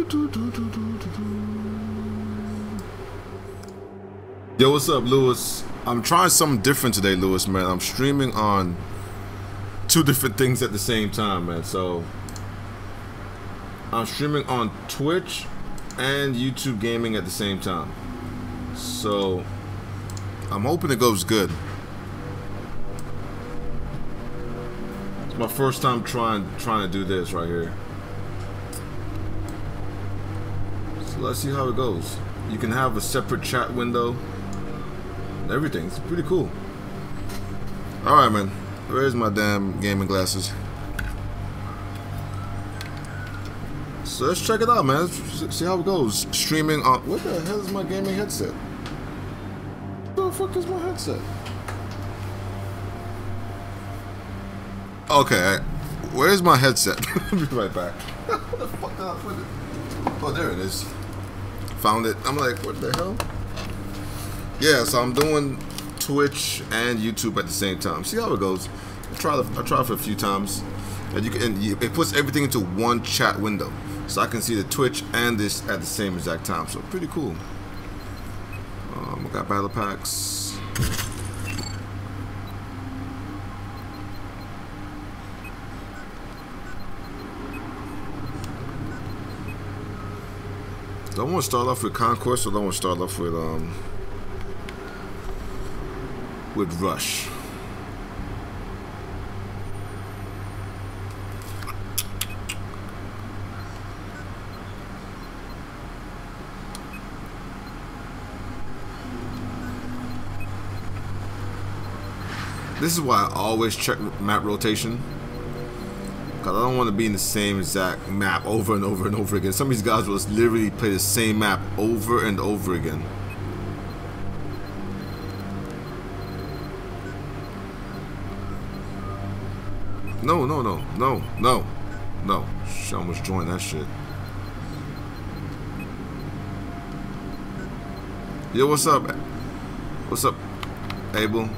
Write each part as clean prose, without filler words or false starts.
Yo, what's up, Lewis? I'm trying something different today, Lewis, man. I'm streaming on 2 different things at the same time, man. So I'm streaming on Twitch and YouTube gaming at the same time. So I'm hoping it goes good. It's my first time trying to do this right here. So let's see how it goes. You can have a separate chat window. Everything. It's pretty cool. Alright, man. Where's my damn gaming glasses? So let's check it out, man. Let's see how it goes. Streaming on... What the hell is my gaming headset? What the fuck is my headset? Okay. Where's my headset? I'll be right back. Where the fuck did I put it? Oh, there it is. Found it. I'm like, what the hell? Yeah, so I'm doing Twitch and YouTube at the same time. See how it goes. I try for a few times, and it puts everything into one chat window, so I can see the Twitch and this at the same exact time. So pretty cool. I got battle packs. Do I want to start off with Conquest, or do I want to start off with Rush? This is why I always check map rotation, because I don't want to be in the same exact map over and over and over again. Some of these guys will literally play the same map over and over again. No. Shit, I almost joined that shit. Yo, what's up? What's up, Abel?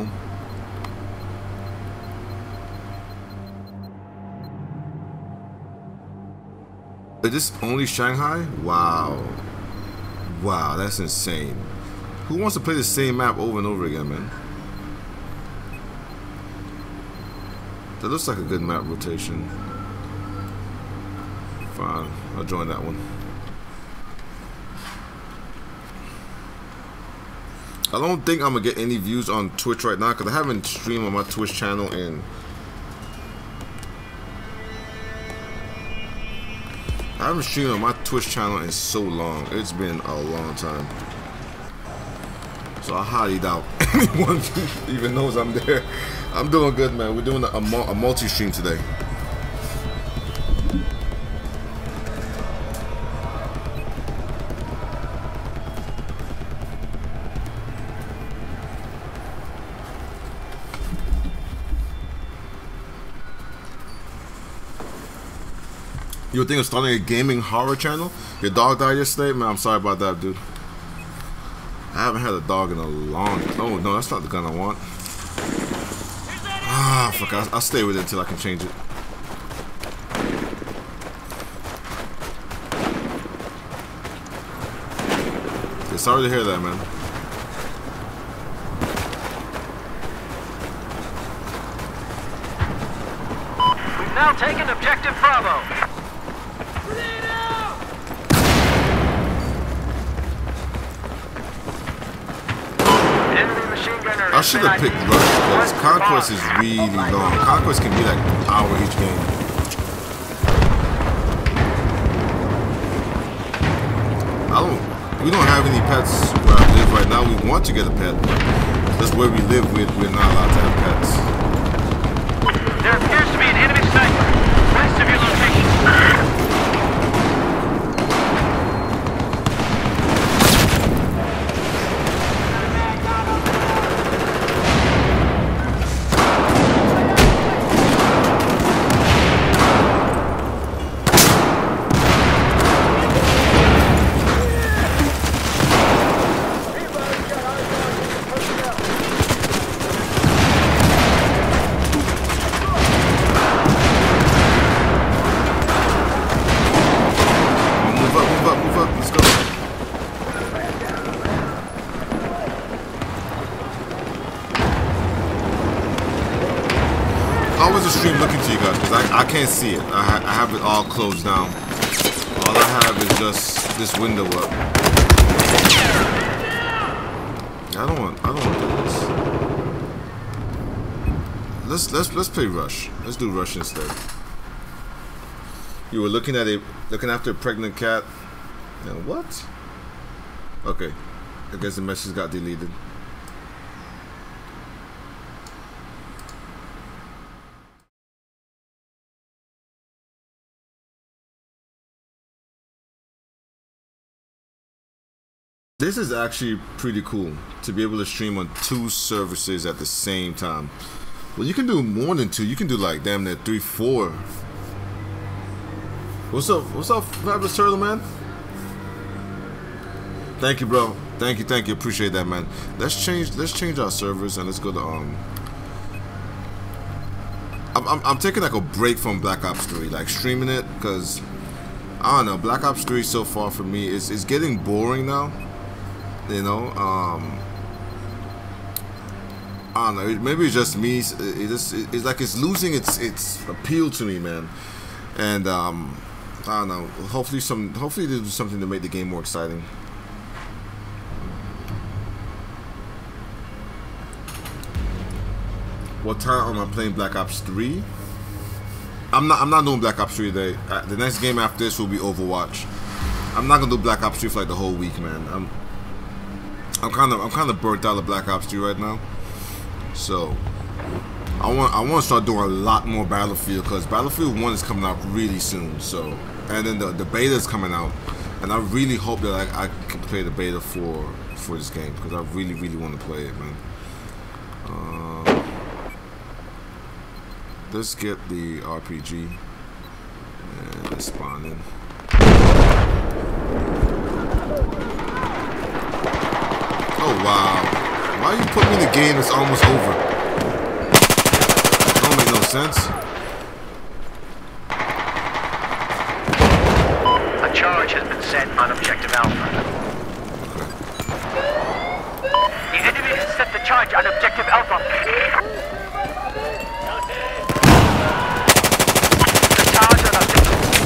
Is this only Shanghai? Wow, that's insane. Who wants to play the same map over and over again, man? That looks like a good map rotation. Fine, I'll join that one. I don't think I'm gonna get any views on Twitch right now, because I haven't streamed on my Twitch channel in... I haven't streamed on my Twitch channel in so long. It's been a long time. So I highly doubt anyone even knows I'm there. I'm doing good, man. We're doing a multi-stream today. You would think of starting a gaming horror channel? Your dog died yesterday? Man, I'm sorry about that, dude. I haven't had a dog in a long... Oh, no, that's not the gun I want. Ah, fuck, I'll stay with it until I can change it. Yeah, sorry to hear that, man. We've now taken objective Bravo. I should have picked Rush, because Conquest is really long. Conquest can be like an hour each game. We don't have any pets where I live right now. We want to get a pet, but that's where we live. We're not allowed to have pets. There appears to be an enemy sniper west of your location. how is the stream looking to you guys? Because I can't see it. I have it all closed down. All I have is just this window up. I don't want to do this. Let's play Rush. Let's do Rush instead. You were looking after a pregnant cat. And what? Okay. I guess the message got deleted. This is actually pretty cool to be able to stream on 2 services at the same time. Well, you can do more than 2. You can do like damn near 3, 4. What's up, Fabulous Turtle, man? Thank you, bro. Thank you. Appreciate that, man. Let's change our servers and let's go to I'm taking like a break from Black Ops 3, like streaming it, because I don't know, Black Ops 3 so far for me is getting boring now. You know, I don't know. Maybe it's just me. It's like it's losing its appeal to me, man. And I don't know. Hopefully they do something to make the game more exciting. What time am I playing Black Ops 3? I'm not doing Black Ops 3 today. The next game after this will be Overwatch. I'm not gonna do Black Ops 3 for like the whole week, man. I'm kind of burnt out of Black Ops 3 right now, so I want to start doing a lot more Battlefield, because Battlefield 1 is coming out really soon. So, and then the beta is coming out, and I really hope that I can play the beta for this game, because I really want to play it, man. Let's get the RPG and let's spawn in. Oh wow, why you put me in a game that's almost over? Don't make no sense. A charge has been set on Objective Alpha. The enemy has set the charge on Objective Alpha. The charge on Objective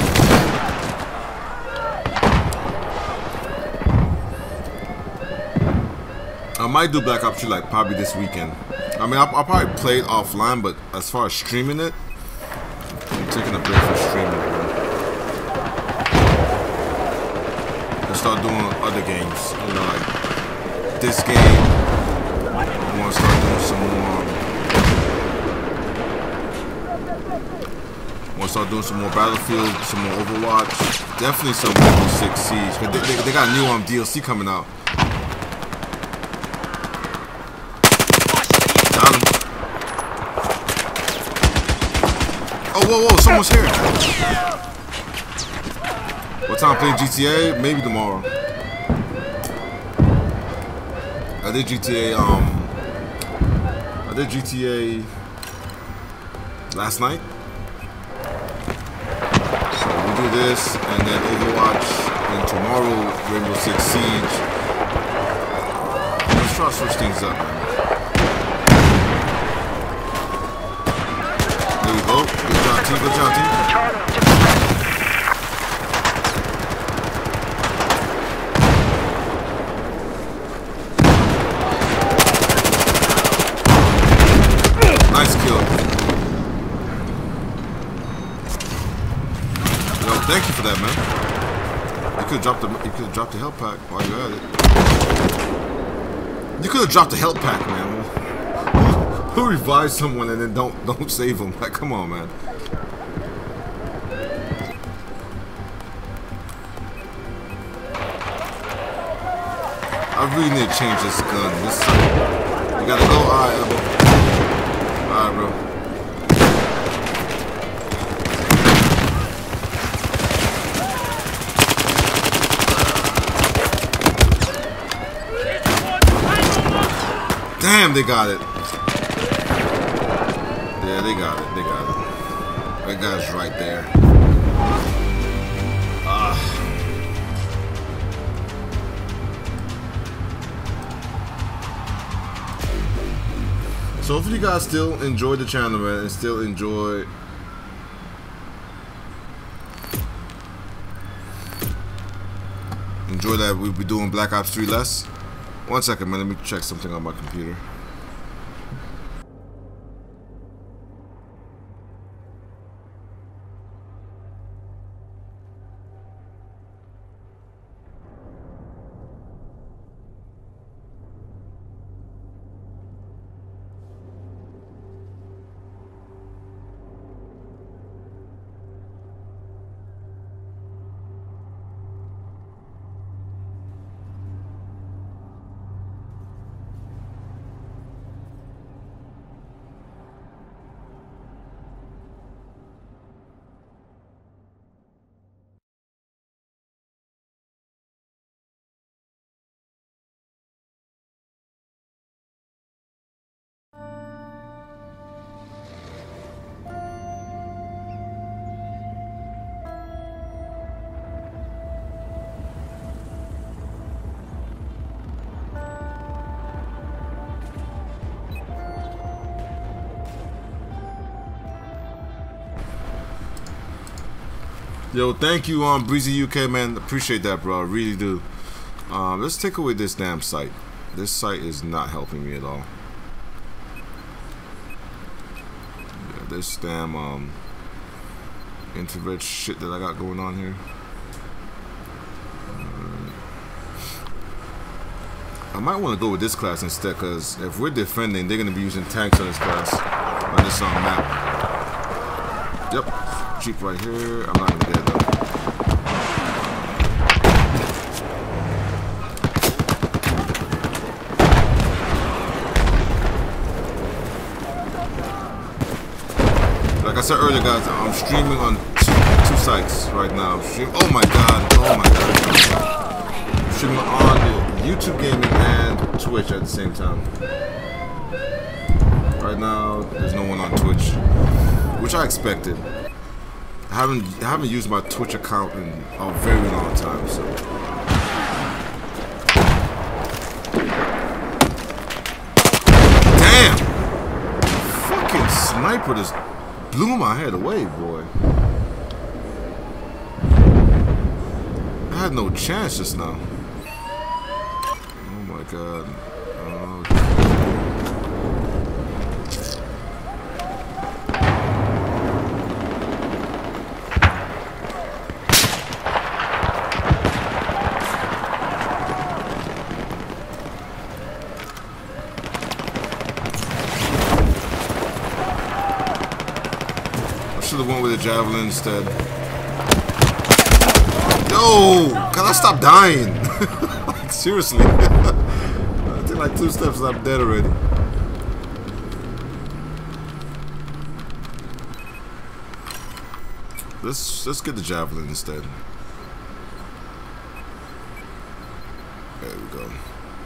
I might do Black Ops 2 like probably this weekend. I mean, I'll probably play it offline, but as far as streaming it, I'm taking a break from streaming it, man. And start doing other games, you know, like this game. I want to start doing some more. Want to start doing some more Battlefield, some more Overwatch, definitely some Rainbow Six Siege. But they got new DLC coming out. Oh, whoa, someone's here. What time playing GTA? Maybe tomorrow. I did GTA last night. So we do this and then Overwatch, and tomorrow Rainbow Six Siege. Let's try to switch things up, man. There we go. Good job, team. Nice kill. Yo, thank you for that, man. You could have dropped the health pack while you had it. You could have dropped the health pack, man. Who revives someone and then don't save them? Like, come on, man. I really need to change this gun. You gotta go. Alright, Elbow. Alright, bro. Damn, they got it. Yeah, they got it. That guy's right there. So hopefully you guys still enjoy the channel, man, and still enjoy that we'll be doing Black Ops 3 less. 1 second, man. Let me check something on my computer. Yo, thank you, Breezy UK, man. Appreciate that, bro. I really do. Let's take away this damn site. This site is not helping me at all. Yeah, this damn infrared shit that I got going on here. I might want to go with this class instead, because if we're defending, they're going to be using tanks on this class, on this map. Yep. Jeep right here. I'm not gonna get it though. Like I said earlier, guys, I'm streaming on two sites right now. Oh my god! Oh my god! I'm streaming on YouTube Gaming and Twitch at the same time. Right now, there's no one on Twitch, which I expected. I haven't used my Twitch account in a very long time, so. Damn! Fucking sniper just blew my head away, boy. I had no chance just now. Oh my god. Oh. Should have went with a javelin instead. Yo, can I stop dying? Like, seriously. I take like 2 steps and I'm dead already. Let's get the javelin instead. There we go.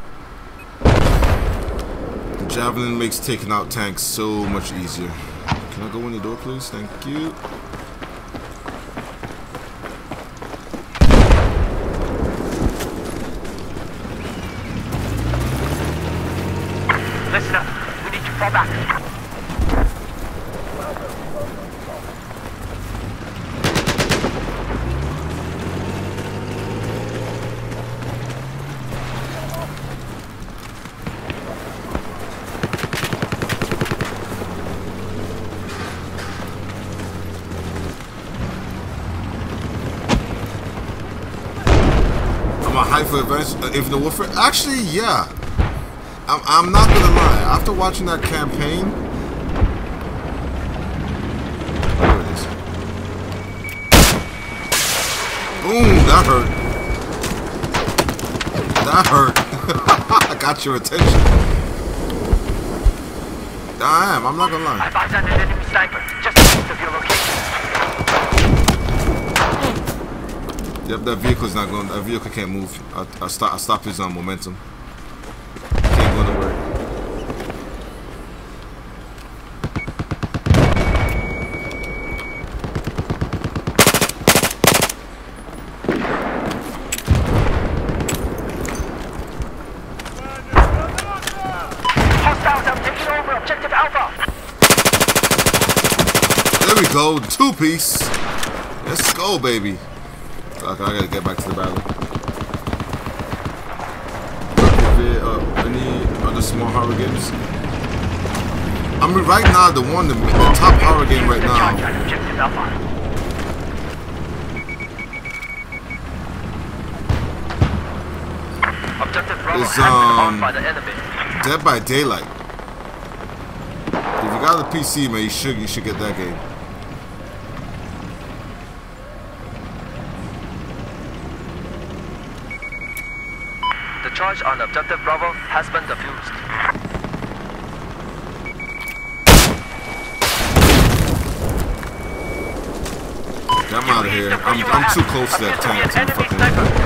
The javelin makes taking out tanks so much easier. Can I go in the door, please? Thank you. Listen up. We need to fall back. For advanced Infinite Warfare. Actually, yeah. I'm not gonna lie. After watching that campaign, there it is. Boom! That hurt. That hurt. I got your attention. Damn, I'm not gonna lie. I've eyes on an enemy sniper, just east of your location. Yep, that vehicle's not going. That vehicle can't move. I stop his momentum. Can't go nowhere. Hostiles have taken over objective Alpha. There we go, 2-piece. Let's go, baby. Okay, I gotta get back to the battle. Any other small horror games? I mean, right now, the top horror game right now is Dead by Daylight. If you got a PC, man, you should get that game. The charge on objective Bravo has been defused. I'm out of here. I'm too close to that tank to fucking.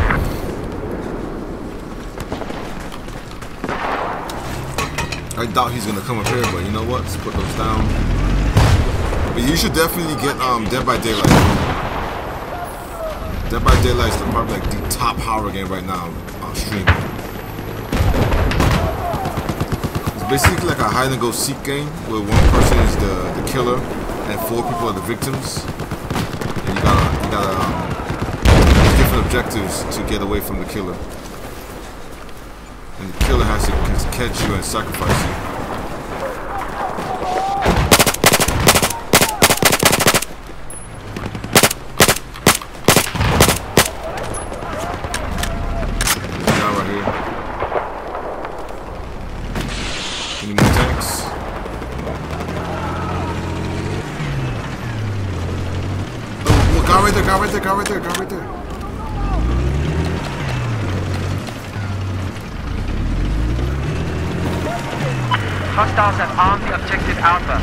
I doubt he's gonna come up here, but you know what? Let's put those down. But you should definitely get Dead by Daylight. Dead by Daylight is probably like the top horror game right now on stream. It's basically like a hide and go seek game where one person is the killer and 4 people are the victims. And you gotta different objectives to get away from the killer. And the killer has to catch you and sacrifice you. There's a guy right here. Any more tanks? Oh, guy right there, guy right there, guy right there, guy right there. Hostiles have armed the objective Alpha.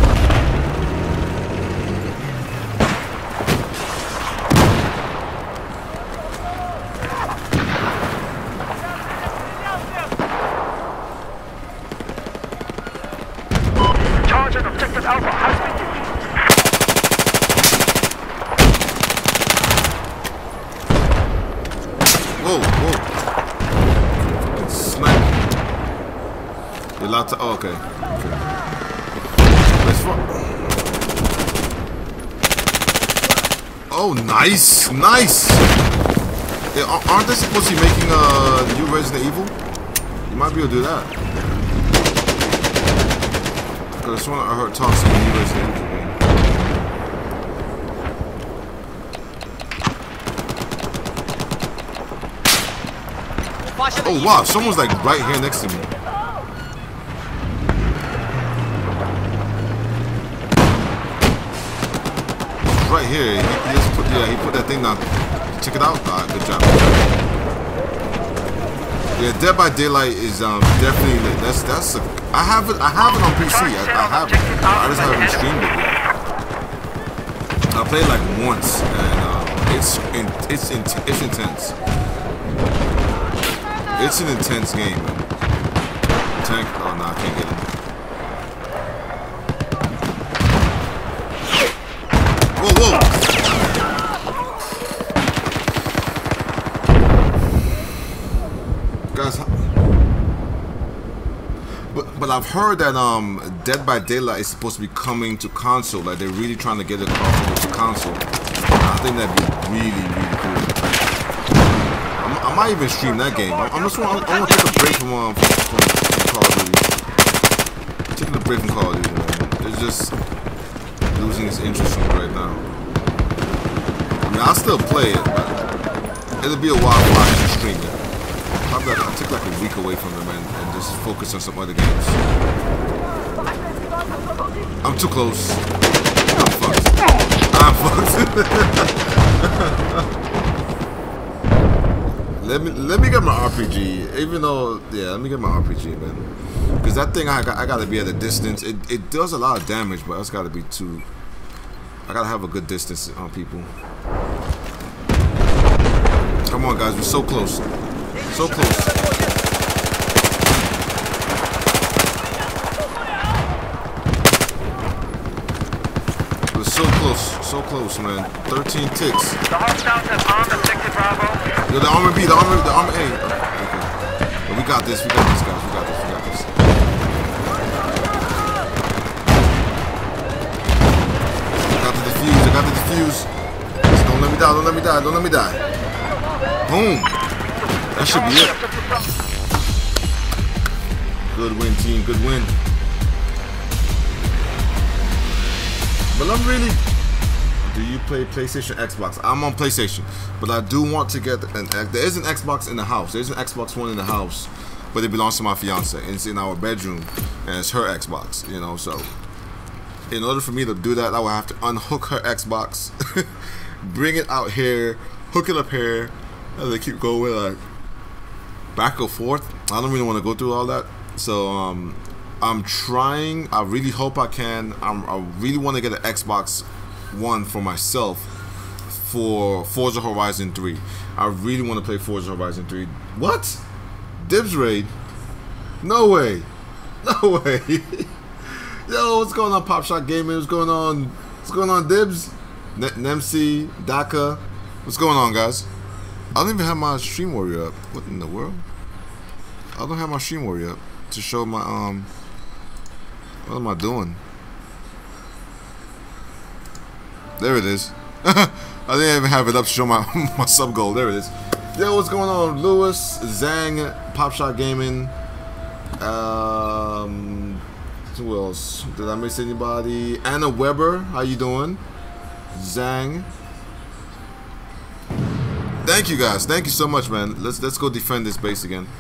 Charge on objective Alpha has been defused. Whoa, whoa. Fucking sniper. You're allowed to. Oh, okay. Okay. Let's fuck. Oh, nice, nice. Aren't they supposed to be making new Resident Evil? You might be able to do that. Cause that's one I heard talks about new Resident Evil game. Oh wow, someone's like right here next to me. Right here, he just put, he put that thing down. Check it out. Good job. Yeah, Dead by Daylight is definitely lit. That's a, I have it on PC. I have it. I just haven't streamed it yet. I played like once, and it's intense. It's an intense game, man. Tank. Oh no, I can't get him. Whoa, whoa! Guys, but I've heard that Dead by Daylight is supposed to be coming to console. Like they're really trying to get it across to console. I think that'd be really, really cool. I might even stream that game. I want to take a break from Call of Duty. Taking a break from Call of Duty, man. It's just losing its interest from it right now. I mean, I'll still play it, but it'll be a while before I can stream it. I'll take like a week away from them and just focus on some other games. I'm too close. I'm fucked. I'm fucked. Let me get my RPG, even though, yeah, let me get my RPG, man. Because that thing, I gotta be at a distance. It does a lot of damage, but it's gotta be too, I gotta have a good distance on people. Come on, guys, we're so close. So close. We're so close, man. 13 ticks. The hostiles have armed objective Bravo. Yo, the armor B, the armor A. Okay. Well, we got this, guys. We got this. defuse. Just don't let me die. Don't let me die. Don't let me die. Boom. That should be it. Good win, team. Good win. But I'm really... Do you play PlayStation, Xbox? I'm on PlayStation, but I do want to get an... There is an Xbox in the house. There's an Xbox One in the house, but it belongs to my fiance. And it's in our bedroom, and it's her Xbox, you know, so... In order for me to do that, I would have to unhook her Xbox, bring it out here, hook it up here, and they keep going like back and forth. I don't really want to go through all that. So I'm trying. I really hope I can. I really want to get an Xbox One for myself for Forza Horizon 3. I really want to play Forza Horizon 3. What? Dibs raid? No way. No way. Yo, what's going on, Pop Shot Gaming? What's going on? What's going on, Dibs? Nemsi, Daka. What's going on, guys? I don't even have my Stream Warrior up. What in the world? I don't have my Stream Warrior up to show my What am I doing? There it is. I didn't even have it up to show my my sub goal. There it is. Yo, what's going on, Lewis, Zang, Pop Shot Gaming. Who else? Did I miss anybody? Anna Weber, how you doing? Zang. Thank you guys. Thank you so much, man. Let's go defend this base again.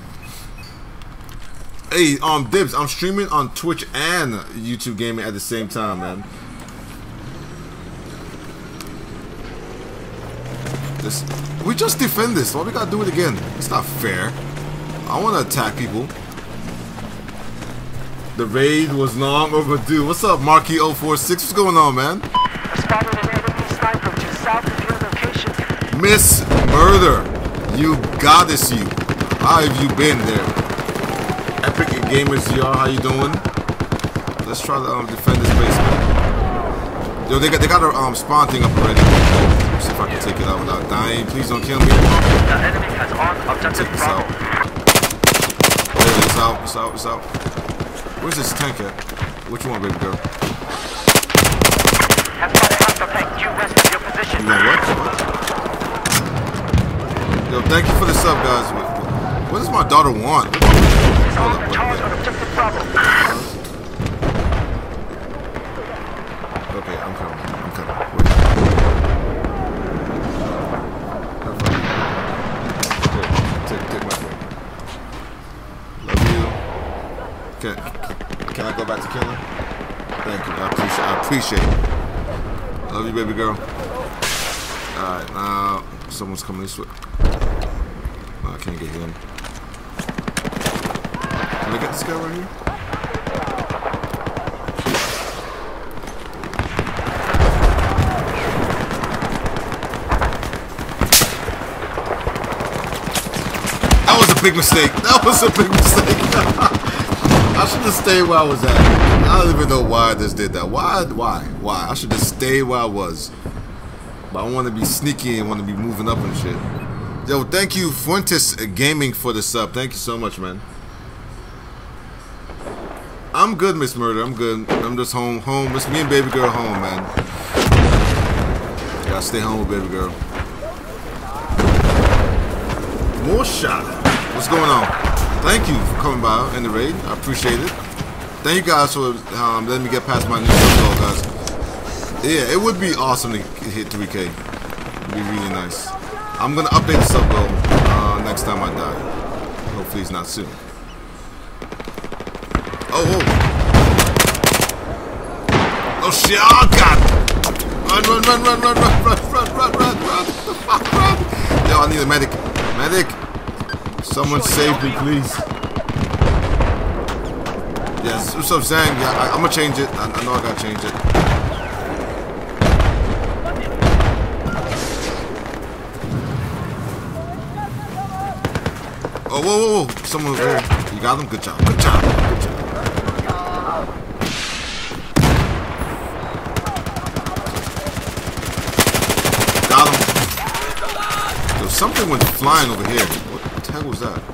Hey, Dibs, I'm streaming on Twitch and YouTube Gaming at the same time, man. We just defend this. Why we gotta do it again? It's not fair. I wanna attack people. The raid was long overdue. What's up, Marky046? What's going on, man? Spotted an enemy sniper to south of your location. Miss Murder, you goddess, you. How have you been there? Epic Gamers GR, how you doing? Let's try to defend this base. Yo, they got a spawn thing up already. Let's see if I can take it out without dying. Please don't kill me. The enemy has armed objective Take this out. There, it's out. It's out. It's out. Where's this tank at? Which one, baby girl? Have spotted hostile tank. You rest in your position. You know what? Yo, thank you for the sub, guys. What does my daughter want? Hold up, Charge on objective Bravo. Okay, I'm coming. I'm coming. Take my break. Love you. Can I go back to killing? Thank you. I appreciate it. Love you, baby girl. Alright, now someone's coming this way. No, I can't get him. Can I get this guy right here? That was a big mistake. That was a big mistake. I should have stayed where I was at. I don't even know why I just did that. Why? I should have stayed where I was. But I want to be sneaky and want to be moving up and shit. Yo, thank you, Fuentes Gaming, for the sub. Thank you so much, man. I'm good, Miss Murder. I'm good. I'm just home. It's me and baby girl home, man. Gotta stay home with baby girl. More shot. What's going on? Thank you for coming by in the raid. I appreciate it. Thank you guys for letting me get past my new sub goal, guys. Yeah, it would be awesome to hit 3K. It'd be really nice. I'm gonna update the sub goal next time I die. Hopefully it's not soon. Oh, oh shit! Oh god! Run! Yo, I need a medic. Medic! Someone save me, please. Yes, what's up, Zang? Yeah, I'm gonna change it. I know I gotta change it. Oh, whoa. Someone over here. You got him? Good job. Good job. Got him. Yo, something went flying over here. What the heck was that?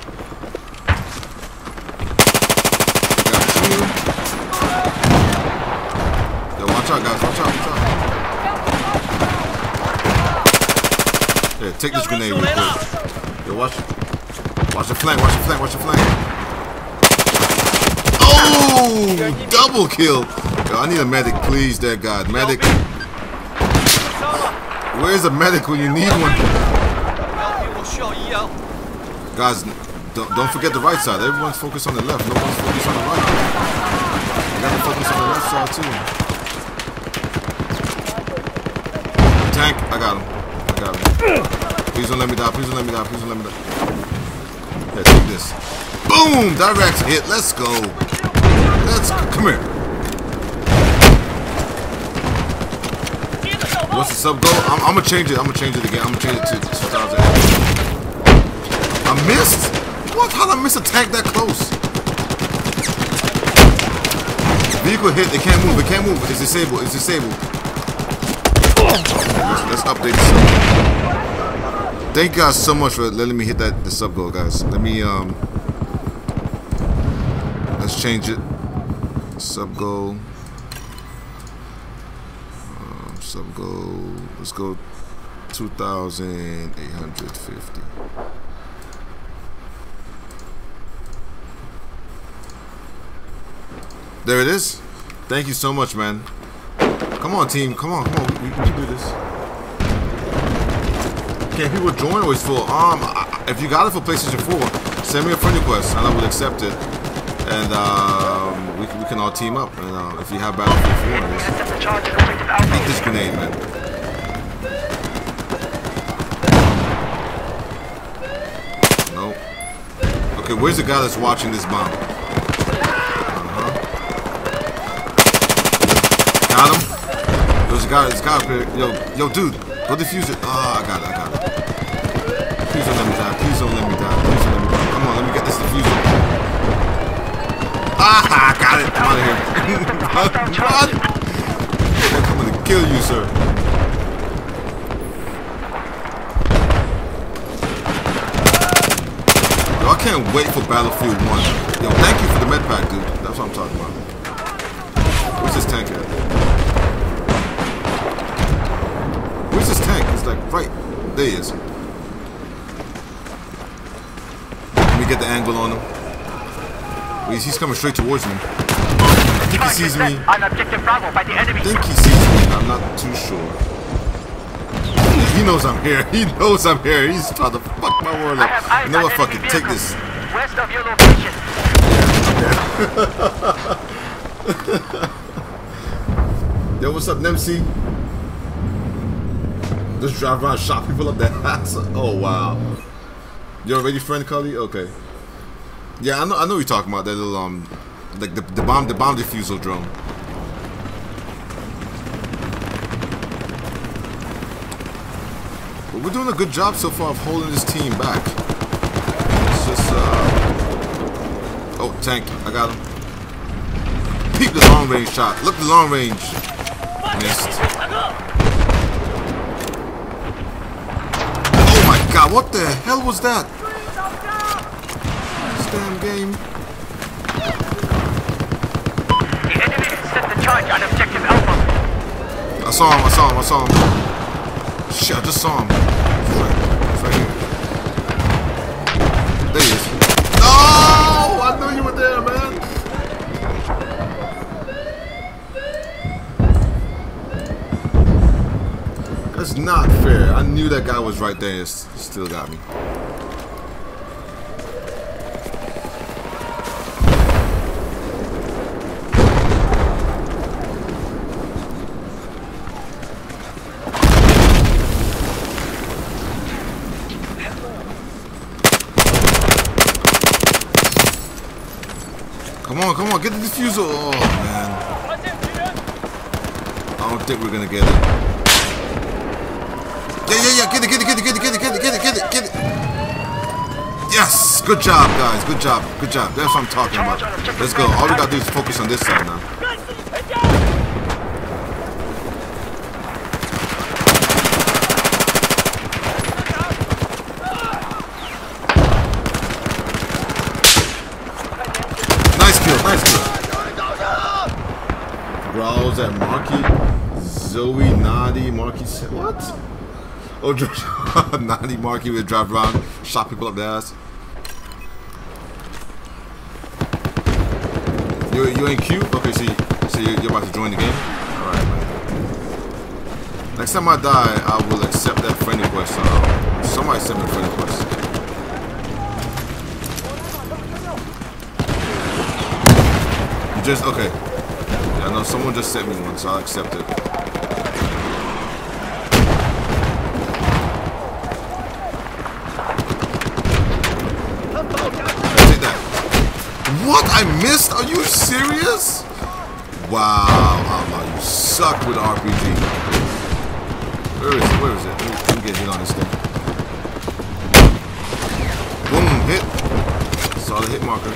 Got you. Yo, watch out, guys. Watch out. Here, take this grenade real quick. Yo, watch the flank, watch the flank, watch the flank. Oh! Double kill! Yo, I need a medic, please, there, God. Medic. Where's a medic when you need one? Guys, don't forget the right side. Everyone's focused on the left. No one's focused on the right. You gotta focus on the left side, too. Tank, I got him. I got him. Please don't let me die. Please don't let me die. Please don't let me die. Here, take this. Boom! Direct hit. Let's go. Let's go. Come here. What's the sub goal? I'm gonna change it. I'm gonna change it again. I'm gonna change it to 2000. I missed? What? How'd I miss a tank that close? Vehicle hit. It can't move. It can't move. It's disabled. It's disabled. Let's update the sub. Thank you guys so much for letting me hit the sub goal, guys. Let me let's change it. Sub goal. Sub goal. Let's go 2,850. There it is. Thank you so much, man. Come on, team. Come on, come on. We can do this. Can people join or is full? If you got it for PlayStation 4, send me a friend request and I will accept it. And we can all team up. And if you have Battlefield 4, eat this grenade, man. Nope. Okay, where's the guy that's watching this bomb? Got him. There's a guy up here. Yo, dude, go defuse it. Oh, I got it. Please don't let me die. Please don't let me die. Please don't let me die. Come on, let me get this diffuser. Ah, I got it. I'm out of here. Run! I'm coming to kill you, sir. Yo, I can't wait for Battlefield 1. Yo, thank you for the med pack, dude. That's what I'm talking about. Where's this tank at? Where's this tank? It's like right there. He is. Let me get the angle on him. Wait, he's coming straight towards me. I think he sees me. I think he sees me. I'm not too sure. He knows I'm here. He knows I'm here. He's trying to fuck my world up. You know what? Fuck it. Take this. West of your location. Yo, what's up, Nemcy? Just drive around and shot people up that ass. Oh wow. You already friend Cully? Okay. Yeah, I know what you're talking about. That little like the bomb defusal drone. But we're doing a good job so far of holding this team back. It's just oh, tank. I got him. Peep the long range shot. Look, the long range. Missed. Oh my god, what the hell was that? This damn game. The enemy has set the charge on objective Alpha. I saw him. Shit, I just saw him. He's right here. There he is. No! I knew you were there, man. That's not fair. I knew that guy was right there. He still got me. Come on, get the diffuser. Oh, man. I don't think we're gonna get it. Yeah, get it. Yes, good job, guys, good job. That's what I'm talking about. Let's go. All we gotta do is focus on this side now. Nice kill. Growls at Marky, Zoe, Nadi, Marky. What? Oh, 90 Marky would drive around, shot people up the ass. You ain't cute? Okay, so you're about to join the game? Alright, man. Next time I die, I will accept that friend request. Somebody send me a friend request. You just, okay. Yeah, I know someone just sent me one, so I'll accept it. What? I missed? Are you serious? Wow, Allah, you suck with RPG. Where is it? Where is it? Let me get hit on this thing. Boom, hit. Saw the hit marker.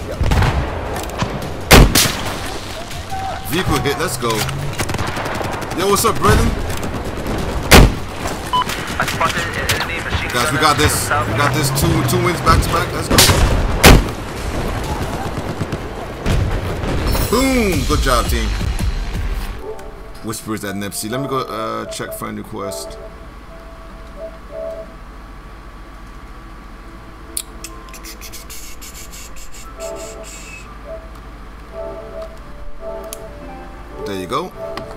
Vehicle hit, let's go. Yo, what's up, Brendan? Guys, we got this. We got this two wins back to back. Let's go. Boom! Good job, team. Whispers at Nipsey. Let me go check friend request. There you go.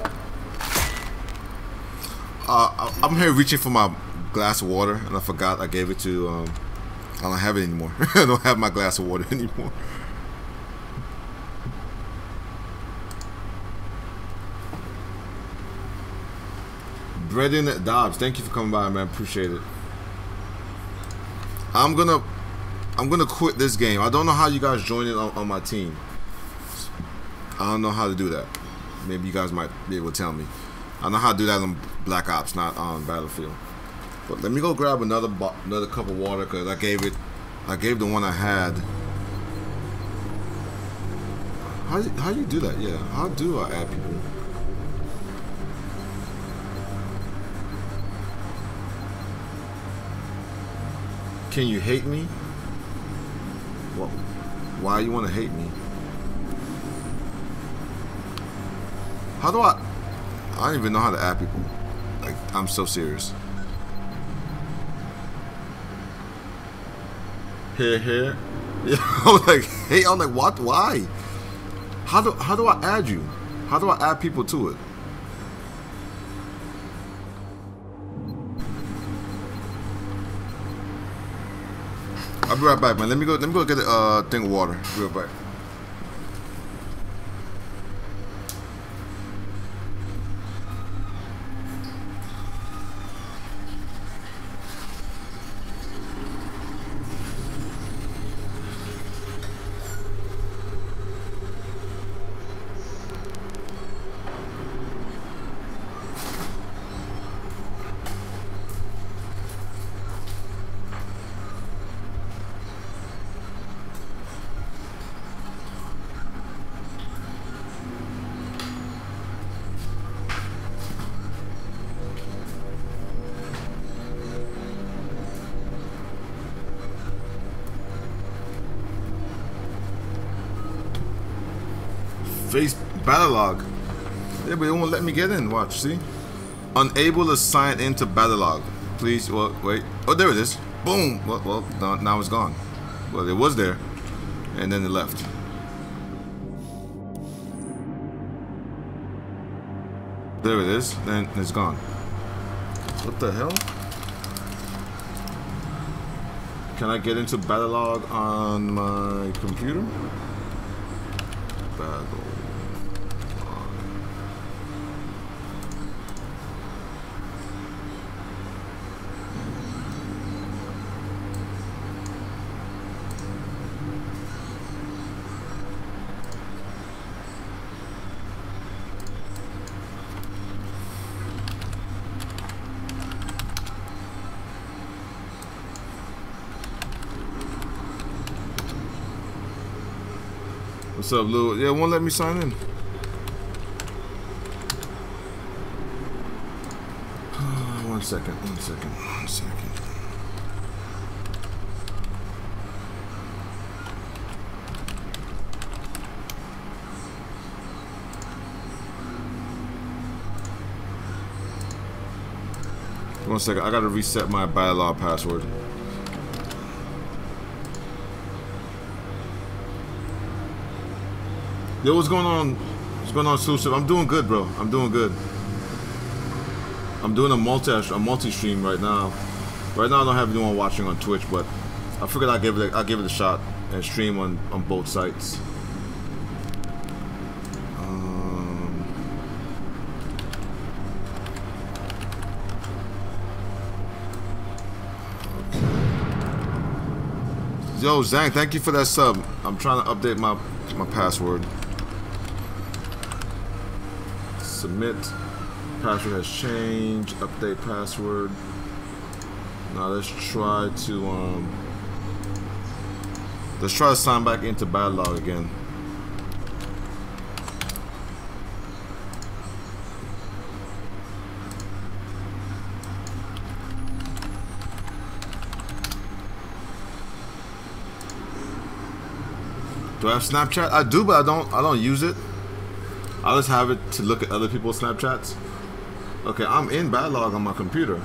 I'm here reaching for my glass of water, and I forgot I gave it to. I don't have it anymore. I don't have my glass of water anymore. Brendan Dobbs, thank you for coming by, man. Appreciate it. I'm gonna quit this game. I don't know how you guys join it on my team. I don't know how to do that. Maybe you guys might be able to tell me. I know how to do that on Black Ops, not on Battlefield. But let me go grab another cup of water because I gave the one I had. How you do that? Yeah, how do I add people? Can you hate me? Well, why you want to hate me? How do I don't even know how to add people. Like, I'm so serious. Here. Yeah, I was like, hey, I'm like, what? Why? How do I add you? How do I add people to it? I'll be right back, man. Let me go get a thing of water. Be right back. Face battle log. Yeah, but it won't let me get in. Watch, see? Unable to sign into battle log. Please, well, wait. Oh, there it is. Boom. Well, now it's gone. Well, it was there, and then it left. There it is. Then it's gone. What the hell? Can I get into battle log on my computer? Battle. What's up, Lou? Yeah, it won't let me sign in. One second. 1 second. I gotta reset my BioLog password. Yo, what's going on? What's going on, Exclusive? I'm doing good, bro. I'm doing good. I'm doing a multi-stream right now. Right now, I don't have anyone watching on Twitch, but I figured I'll give it a shot and stream on both sites. Yo, Zang, thank you for that sub. I'm trying to update my password. Submit. Password has changed. Update password. Now let's try to sign back into BioLog again. Do I have Snapchat? I do, but I don't use it. I just have it to look at other people's Snapchats. Okay, I'm in BioLog on my computer.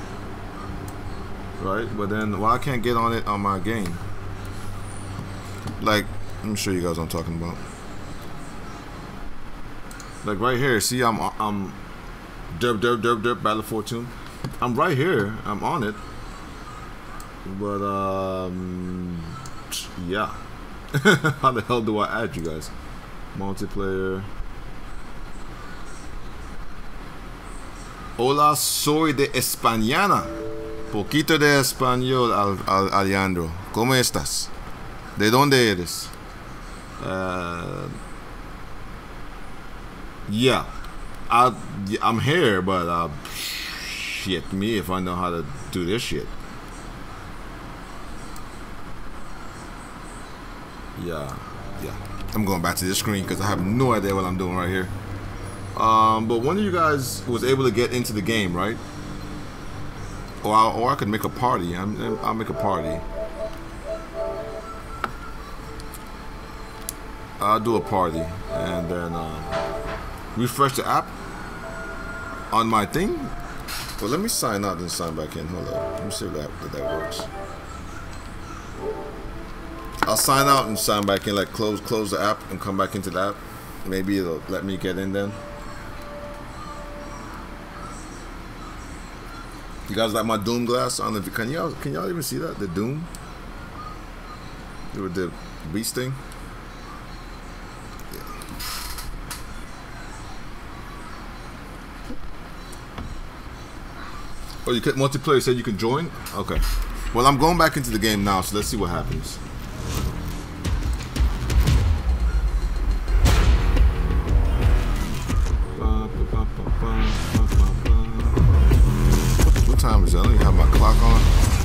Right? But then why I can't get on it on my game? Like, let me show you guys what I'm talking about. Like right here, see I'm derp Battle Fortune. I'm right here. I'm on it. But yeah. How the hell do I add you guys? Multiplayer. Hola, soy de Españana. Poquito de español, Alejandro. ¿Cómo estás? ¿De dónde eres? Yeah. I'm here, but shit me if I know how to do this shit. Yeah. I'm going back to this screen because I have no idea what I'm doing right here. But one of you guys was able to get into the game, right? Or I could make a party. I'll make a party. I'll do a party and then refresh the app on my thing. Well, let me sign out and sign back in. Hold up. Let me see if that works. I'll sign out and sign back in, like close the app and come back into the app. Maybe it'll let me get in then. You guys like my Doom glass? I don't know if can y'all even see that? The Doom? With the beast thing? Yeah. Oh, you can multiplayer said you can join? Okay. Well, I'm going back into the game now, so let's see what happens. What time is it? I don't even have my clock on.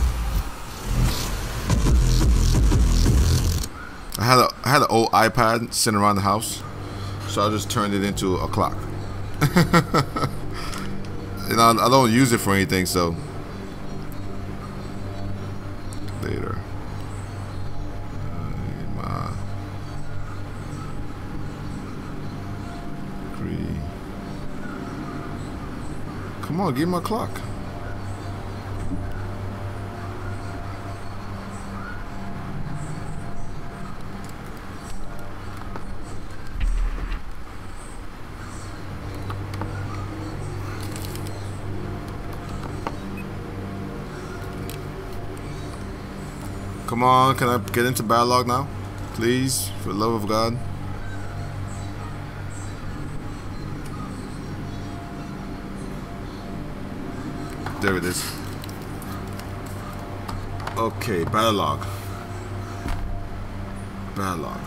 I had an old iPad sitting around the house, so I just turned it into a clock. And I don't use it for anything, so later. Come on, give me my clock. Come on, can I get into BioLog now? Please, for the love of God. There it is. Okay, BioLog. BioLog.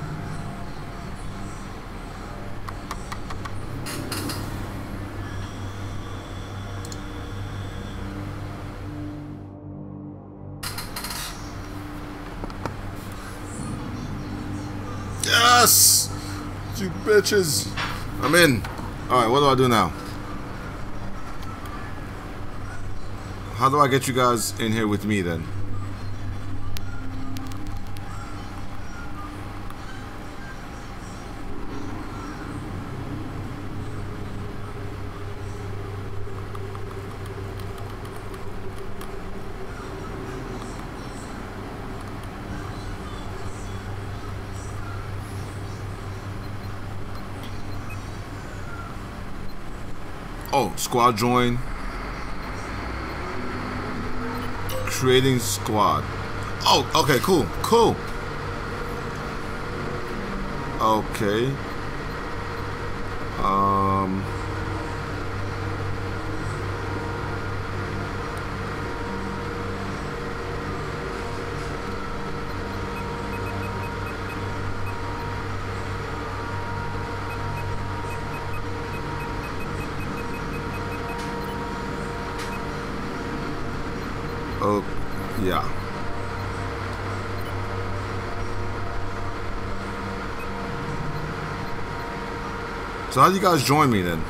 Yes! You bitches. I'm in. Alright, what do I do now? How do I get you guys in here with me then? Oh, squad join. Creating squad. Oh, okay, cool, cool. Okay. Oh, yeah. So how do you guys join me then?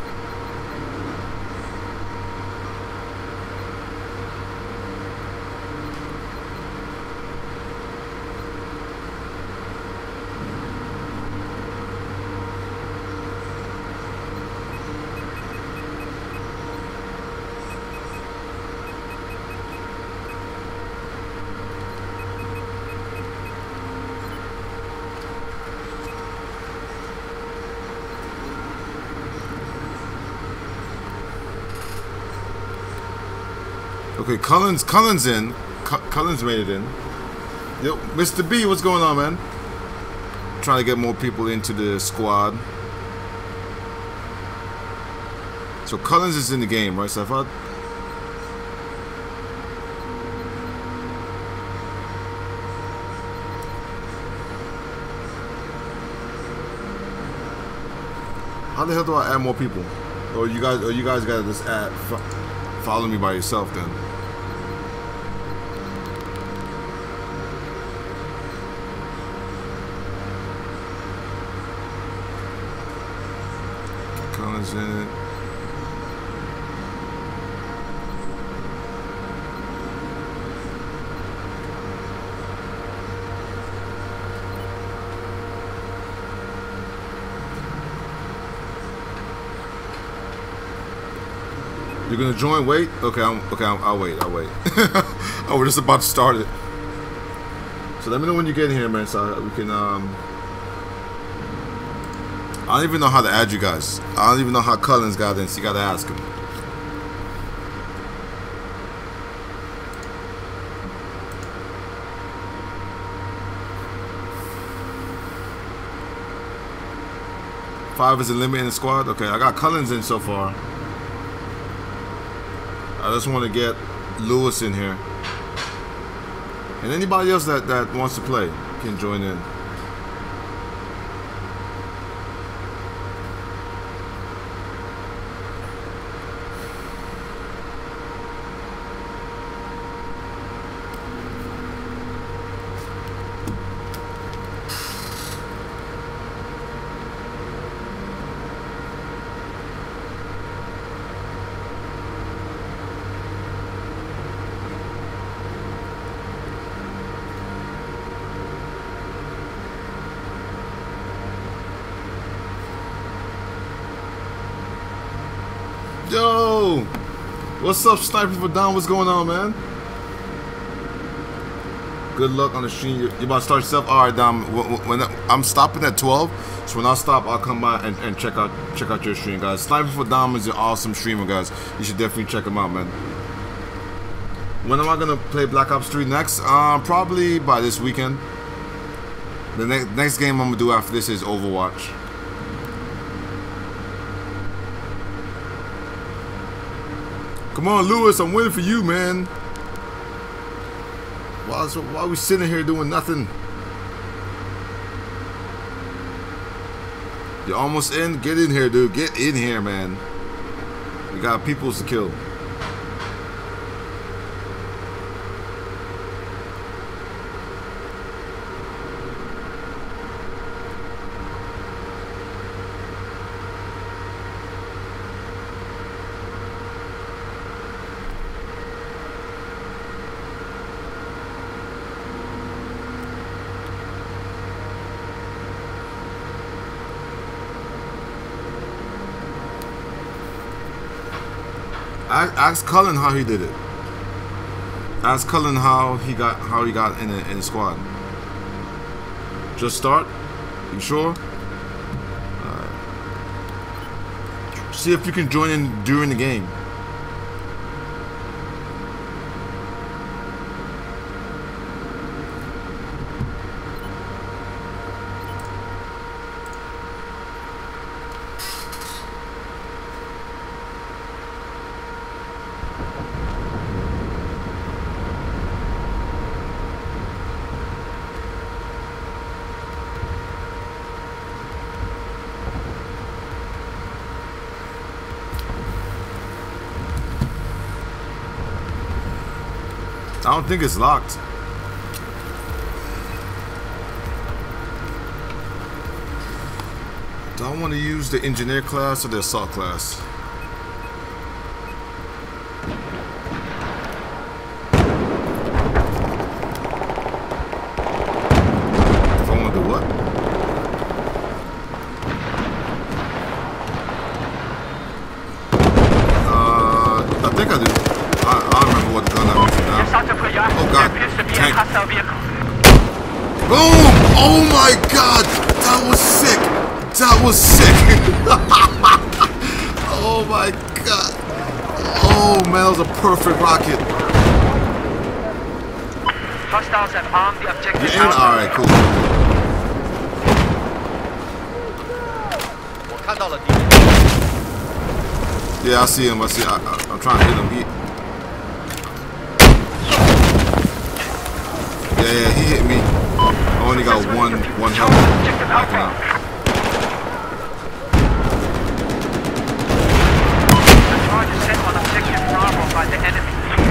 Okay, Cullen's in. Cullen's made it in. Yo, Mr. B, what's going on, man? Trying to get more people into the squad. So Cullen's is in the game, right, Safad? How the hell do I add more people? Or you guys gotta just add, follow me by yourself then. Cullen's in it. You're gonna join? Wait. Okay. I'll wait. I'll wait. Oh, we're just about to start it. So let me know when you get in here, man. So we can. I don't even know how to add you guys. I don't even know how Cullen's got in. So you gotta ask him. Five is the limit in the squad. Okay, I got Cullen's in so far. I just want to get Lewis in here. And anybody else that wants to play can join in. Yo, what's up, Sniper for Down? What's going on, man? Good luck on the stream. You about to start yourself? All right, Dom. When I'm stopping at 12, so when I stop, I'll come by and check out your stream, guys. Sniper for Dom is an awesome streamer, guys. You should definitely check him out, man. When am I gonna play Black Ops 3 next? Probably by this weekend. The next game I'm gonna do after this is Overwatch. Come on, Lewis, I'm waiting for you, man. Why are we sitting here doing nothing? You're almost in? Get in here, dude. Get in here, man. We got peoples to kill. Ask Cullen how he did it. Ask Cullen how he got in the squad. Just start. You sure? Alright. See if you can join in during the game. I don't think it's locked. Do I want to use the engineer class or the assault class? If I want to do what? I think I do. I don't remember what gun I'm using now. Oh god, tank. Boom! Oh my god! That was sick! That was sick! Oh my god! Oh man, that was a perfect rocket. Hostiles have armed the objective. You ain't alright, cool. Yeah, I see him. I see. I'm trying to hit him. Yeah, he hit me. I only got one health. The charge is set on objective Bravo by the enemy.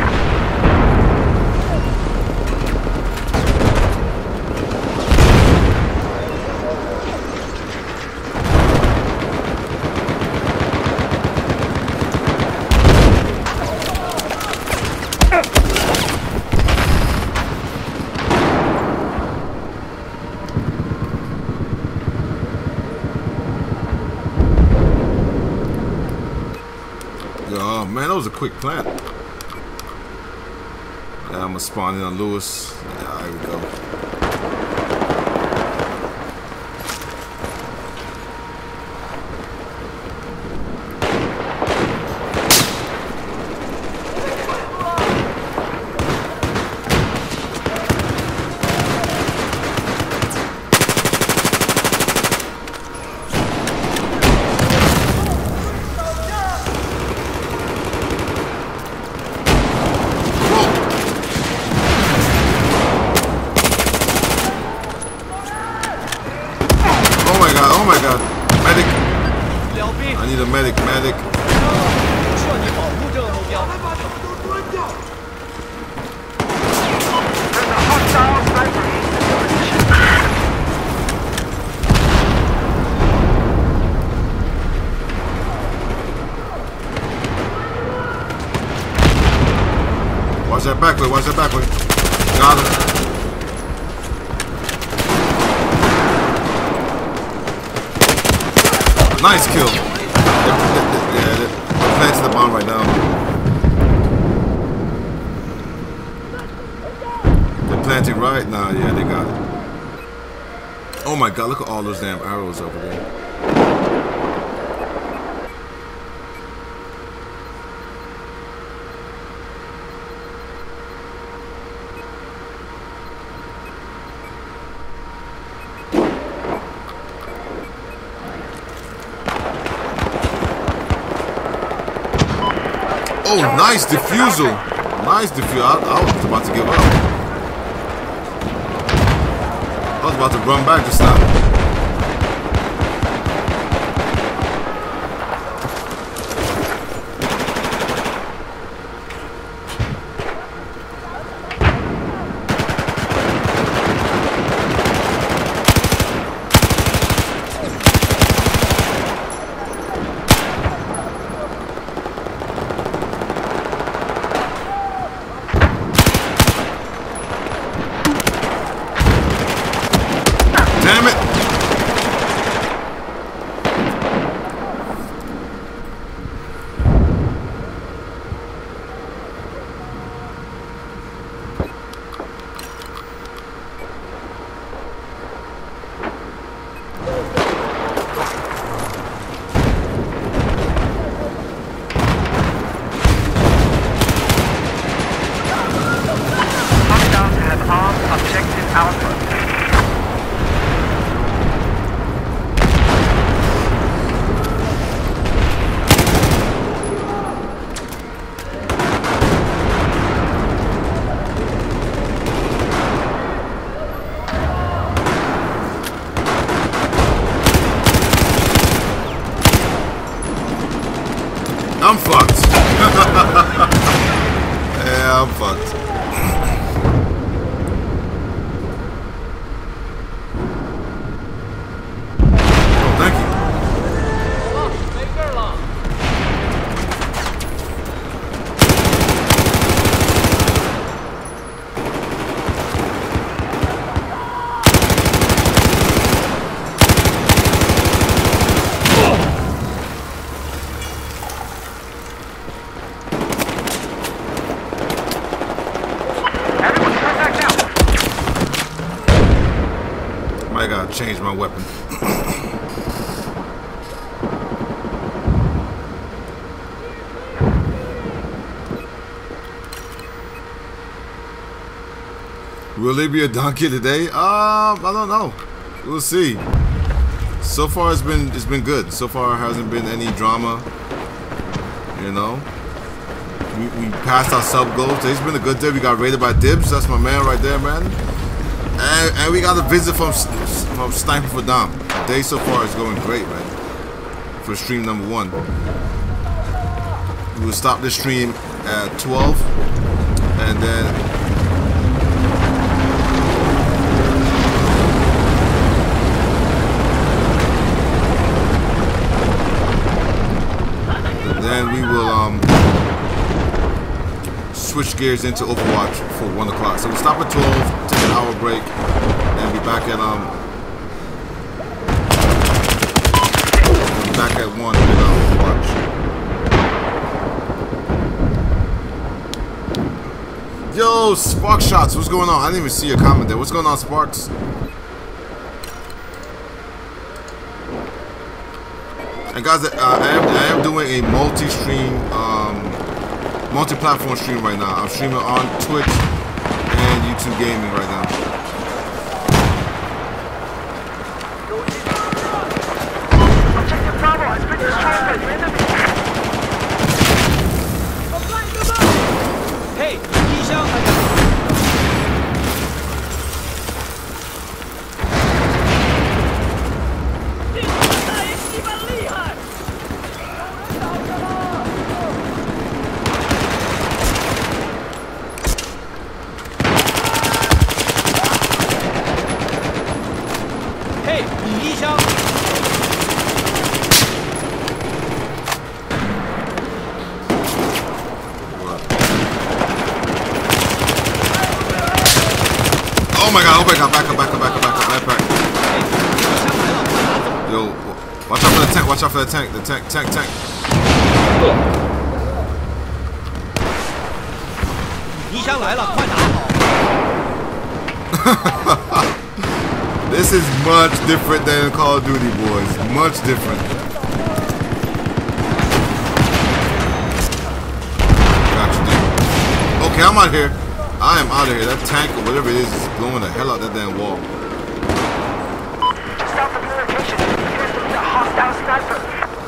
Oh man, that was a quick plant. Yeah, I'm gonna spawn in on Lewis. Yeah, here we go. Oh my god, medic! I need a medic, medic. There's a hostile sniper in your position. Watch that back way, watch that back way. Got him. Nice kill. They're planting the bomb right now. They're planting right now. Yeah, they got it. Oh my god, look at all those damn arrows over there. Oh, nice defusal. Nice defusal. I was about to give up. I was about to run back just now. Damn it! I'm fucked. Yeah, I'm fucked. Oh, thank you. I gotta change my weapon. Will it be a donkey today? I don't know. We'll see. So far it's been good. So far hasn't been any drama. You know. We passed our sub goals. Today's been a good day. We got raided by Dibs. That's my man right there, man. And we got a visit from Sniper for Dom. The day so far is going great, man. For stream number 1. We will stop this stream at 12. And then... we will switch gears into Overwatch for 1 o'clock. So we stop at 12, take an hour break, and be back at 1 with Overwatch. Yo, Spark Shots, what's going on? I didn't even see your comment there. What's going on, Sparks? And guys, I am doing a multi-stream, multi-platform stream right now. I'm streaming on Twitch and YouTube Gaming right now. Objective Bravo has been destroyed by the enemy. Hey, 机箱还在。 Oh my god, back. Yo, watch out for the tank, the tank. This is much different than Call of Duty, boys. Much different. Gotcha, dude. Okay, I'm out here. I am out of here. That tank or whatever it is blowing the hell out that damn wall. South of your location, there's a hostile sniper.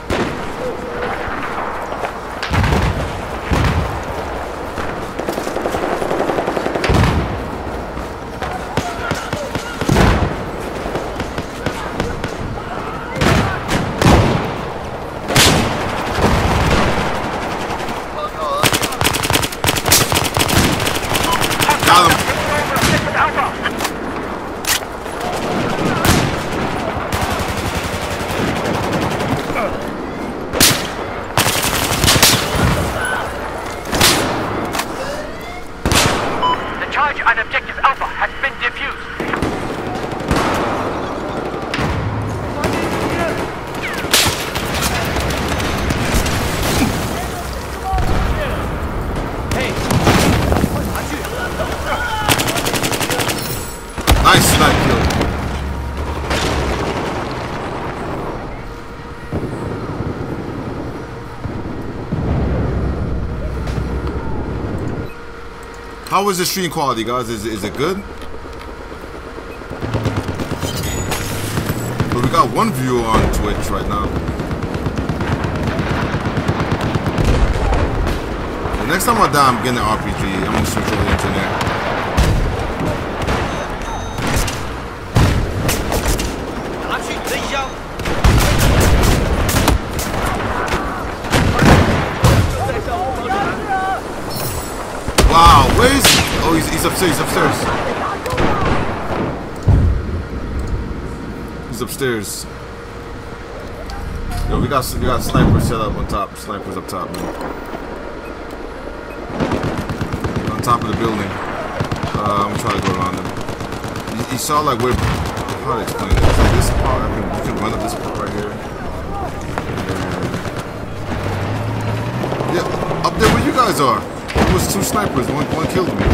How is the stream quality, guys? Is it good? But we got one viewer on Twitch right now. The next time I die, I'm getting an RPG. I'm gonna switch over the internet. upstairs. He's upstairs. He's upstairs. Yo, we got snipers set up on top. Snipers up top, man. On top of the building. I'm gonna try to go around them. You saw like where? How to explain it? It's like this part. I mean, you can run up this part right here. Yeah, up there where you guys are. There was 2 snipers. One killed me.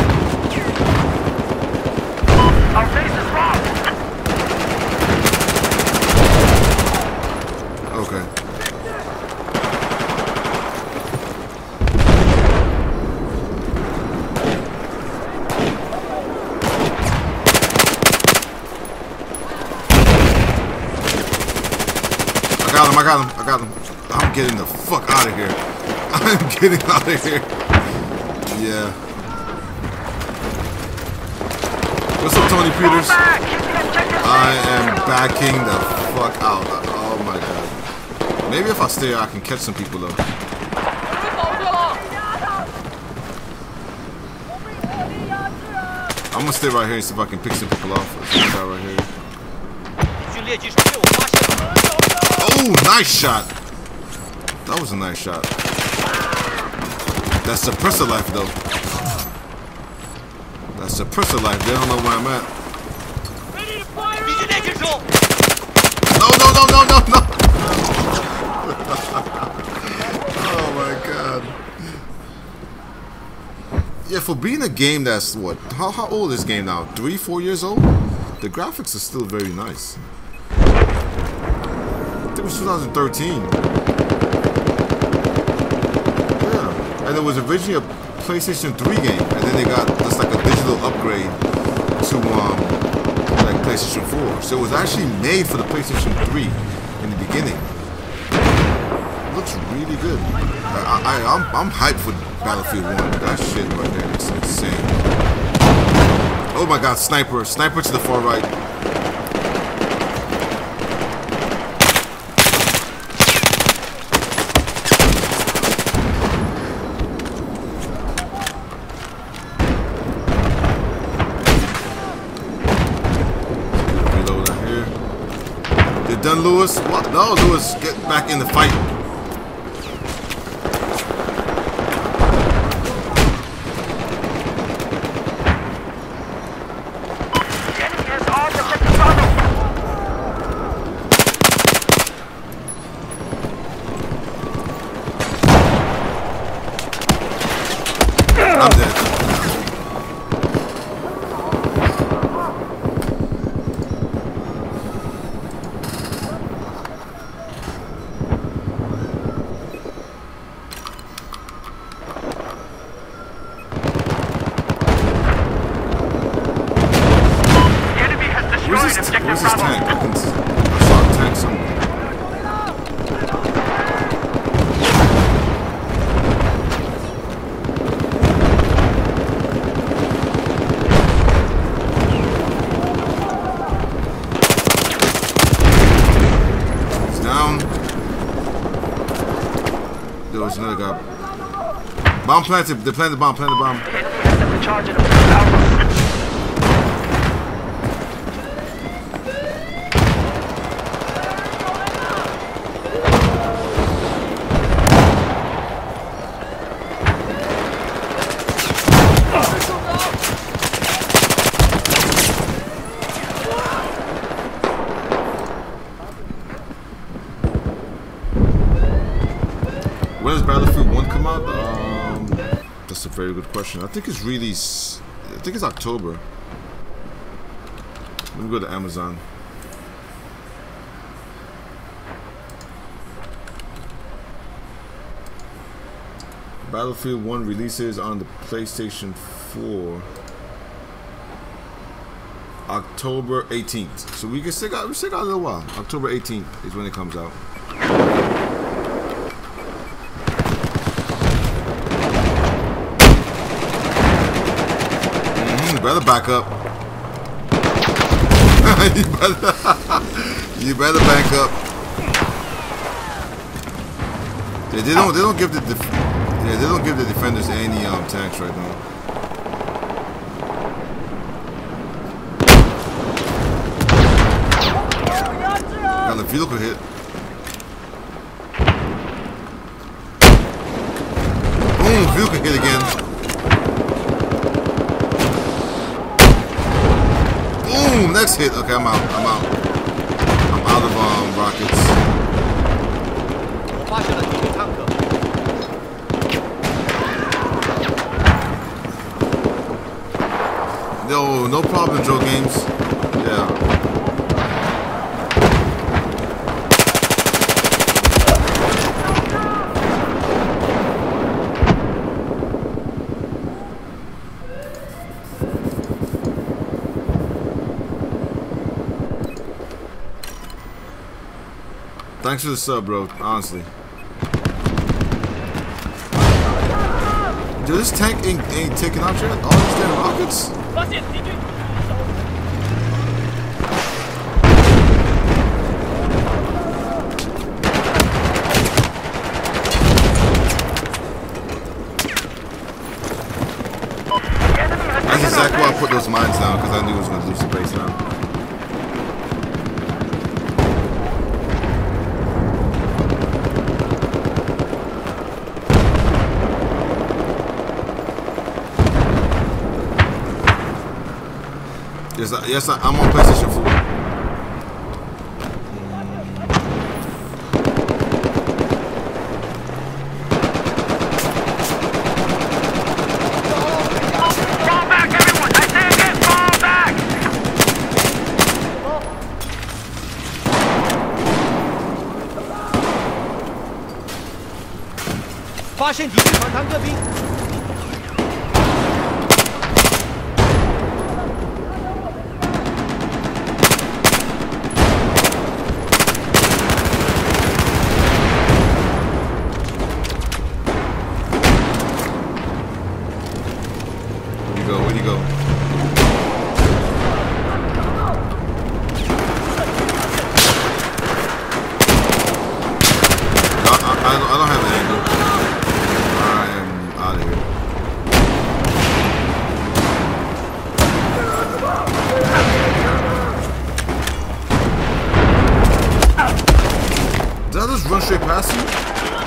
Our base is wrong. Okay. I got him. I'm getting the fuck out of here. I'm getting out of here. Yeah. What's up, Tony Peters? I am backing the fuck out. Oh my god. Maybe if I stay, I can catch some people though. I'm gonna stay right here and see if I can pick some people off. Let's get that right here. Oh, nice shot. That was a nice shot. That's suppressor life though. That's suppressor life. They don't know where I'm at. No. Oh my god. Yeah, for being a game that's what? How old is this game now? 3-4 years old? The graphics are still very nice. It was 2013. Yeah, and it was originally a PlayStation 3 game, and then they got just like a digital upgrade to like PlayStation 4. So it was actually made for the PlayStation 3 in the beginning. It looks really good. I'm hyped for Battlefield 1. That shit right there is insane. Oh my god, sniper to the far right. Done, Lewis? What? No, Lewis, get back in the fight. The enemy has all the tunnel. I'm dead. Where's this tank? I saw a tank somewhere. He's down. There was another guy. Bomb planted. They planted the bomb. Planted the bomb. When does Battlefield 1 come out? That's a very good question. I think it's October. Let me go to Amazon. Battlefield 1 releases on the PlayStation 4 October 18th. So we still got a little while. October 18th is when it comes out. Better back up. you better back up. Yeah, they don't give the defenders any tanks right now. vehicle hit. Boom, vehicle hit again. Boom, next hit. Okay, I'm out. I'm out. I'm out of rockets. 我发现了敌对坦克。 Yo, no problem, Joe Games. Yeah. Thanks for the sub, bro. Honestly. Dude, this tank ain't taking out yet. All these damn rockets. 发现敌军。 That's exactly why I put those mines down, because I knew it was going to lose the base now. Yes, I'm on PlayStation 4. Fall back, everyone! I say again, fall back! 发现敌对反坦克兵。 Where'd he go? I don't have an angle. I am out of here. Did I just run straight past you?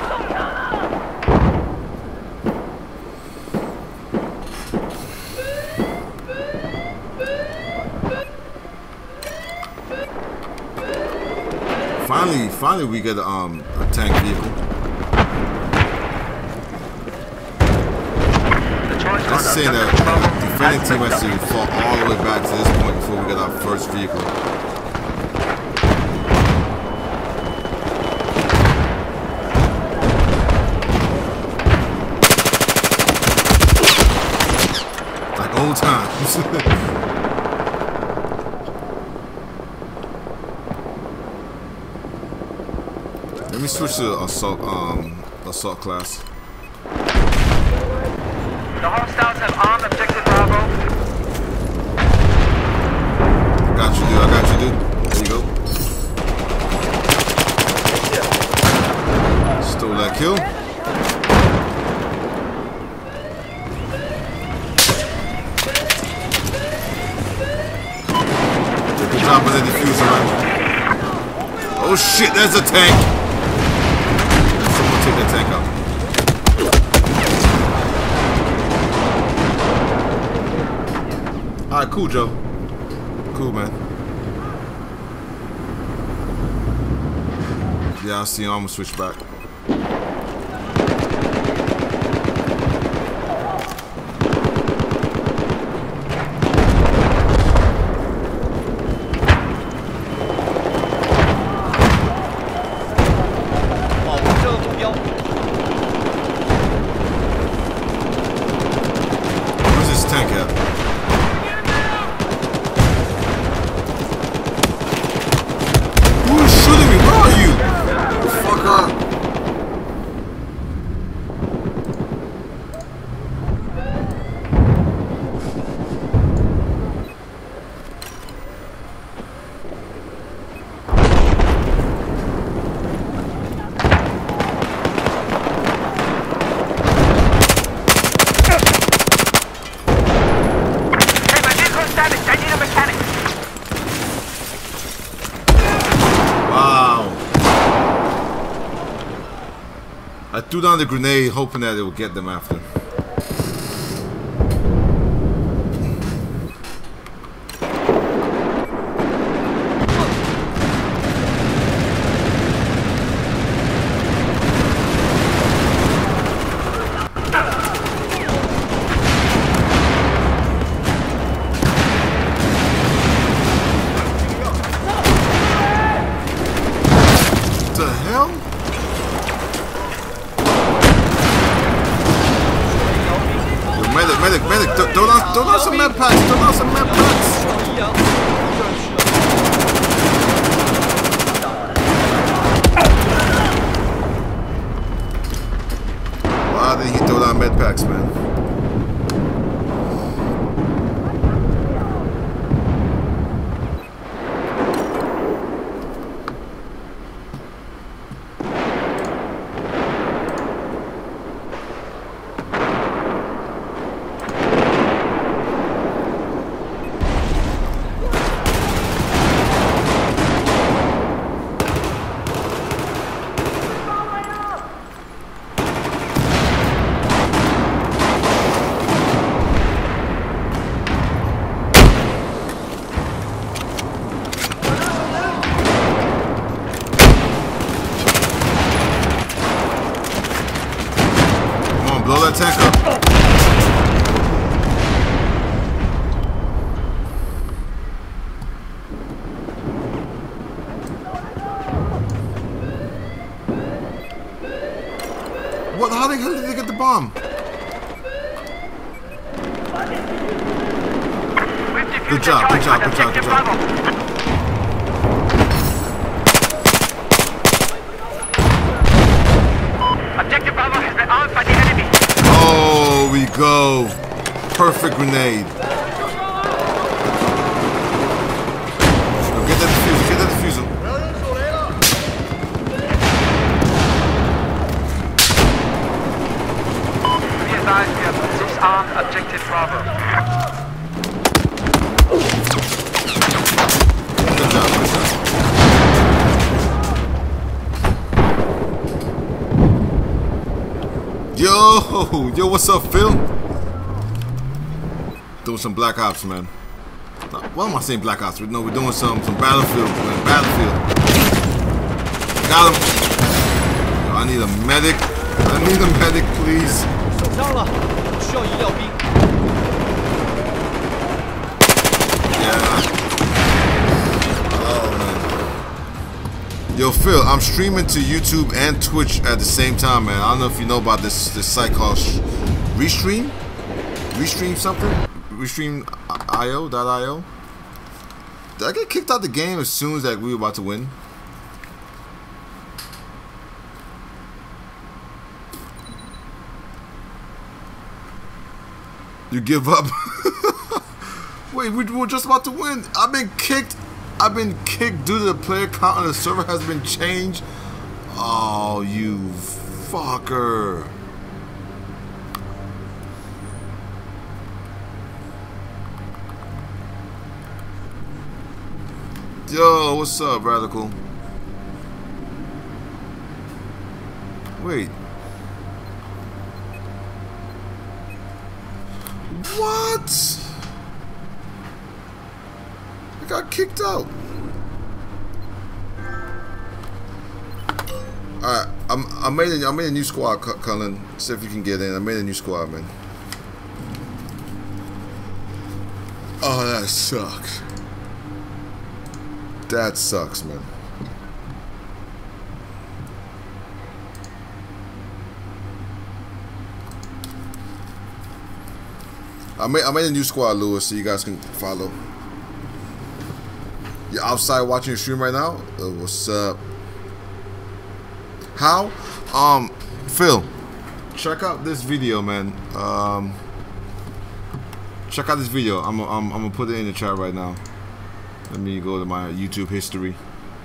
Finally we get a tank vehicle. That's saying that the defending team has to fall all the way back to this point before we get our first vehicle. Like old times. Let me switch to assault class. The hostiles have armed objective Bravo. Got you, dude. I got you, dude. There you go. Stole that kill. Good job with the diffuser. Oh shit, there's a tank. Someone take that tank out. Alright, cool, Joe. Cool, man. Yeah, I see him. I'm gonna switch back. Where's this tank at? Who's shooting me? Where are you? Fucker. I threw down the grenade hoping that it would get them after. Medic, throw down some med packs, throw down some med packs. Why did he throw down med packs, man? Blow that tank up. What? How the hell did they get the bomb? Good job, good job, good job, good job. Objective Bravo has been armed by the enemy. Oh, we go. Perfect grenade. Go get that diffuser, get that diffuser. Be advised, we have disarmed Objective Bravo. Good job, good job. Yo, what's up, Phil? Doing some Black Ops, man. No, why am I saying Black Ops? No, we're doing some Battlefield, man. Battlefield. Got him. Yo, I need a medic. I need a medic, please. Yeah. Oh, man. Yo, Phil, I'm streaming to YouTube and Twitch at the same time, man. I don't know if you know about this site called Restream. Restream something? Restream.io. Did I get kicked out the game as soon as that we were about to win? You give up? Wait, we were just about to win. I've been kicked due to the player count on the server has been changed. Oh, you fucker. Yo, what's up, Radical? Wait. What? I got kicked out. Alright, I made a new squad, Cullen. See if you can get in. I made a new squad, man. Oh, that sucks. That sucks, man. I made a new squad, Lewis, so you guys can follow. You're outside watching your stream right now? What's up? How? Phil, check out this video, man. Check out this video. I'm gonna put it in the chat right now. Let me go to my YouTube history.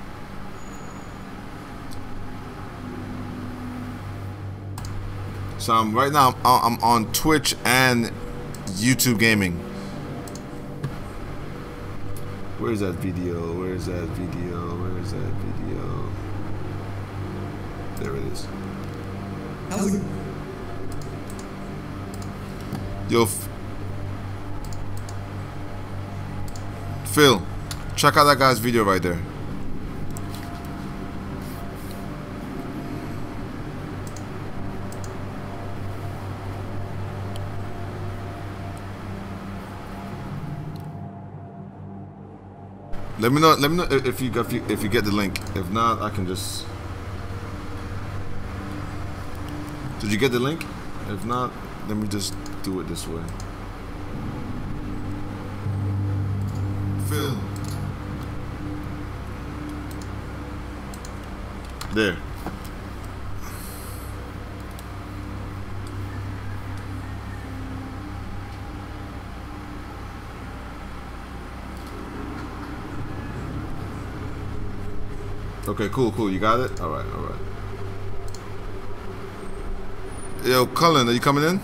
So right now I'm on Twitch and YouTube Gaming. Where's that video? Where's that video? Where's that video? There it is. Yo, Phil, check out that guy's video right there. Let me know if you get the link. If not, I can just. Did you get the link? If not, let me just do it this way. Phil. There. Okay, cool. You got it? Alright. Yo, Cullen, are you coming in?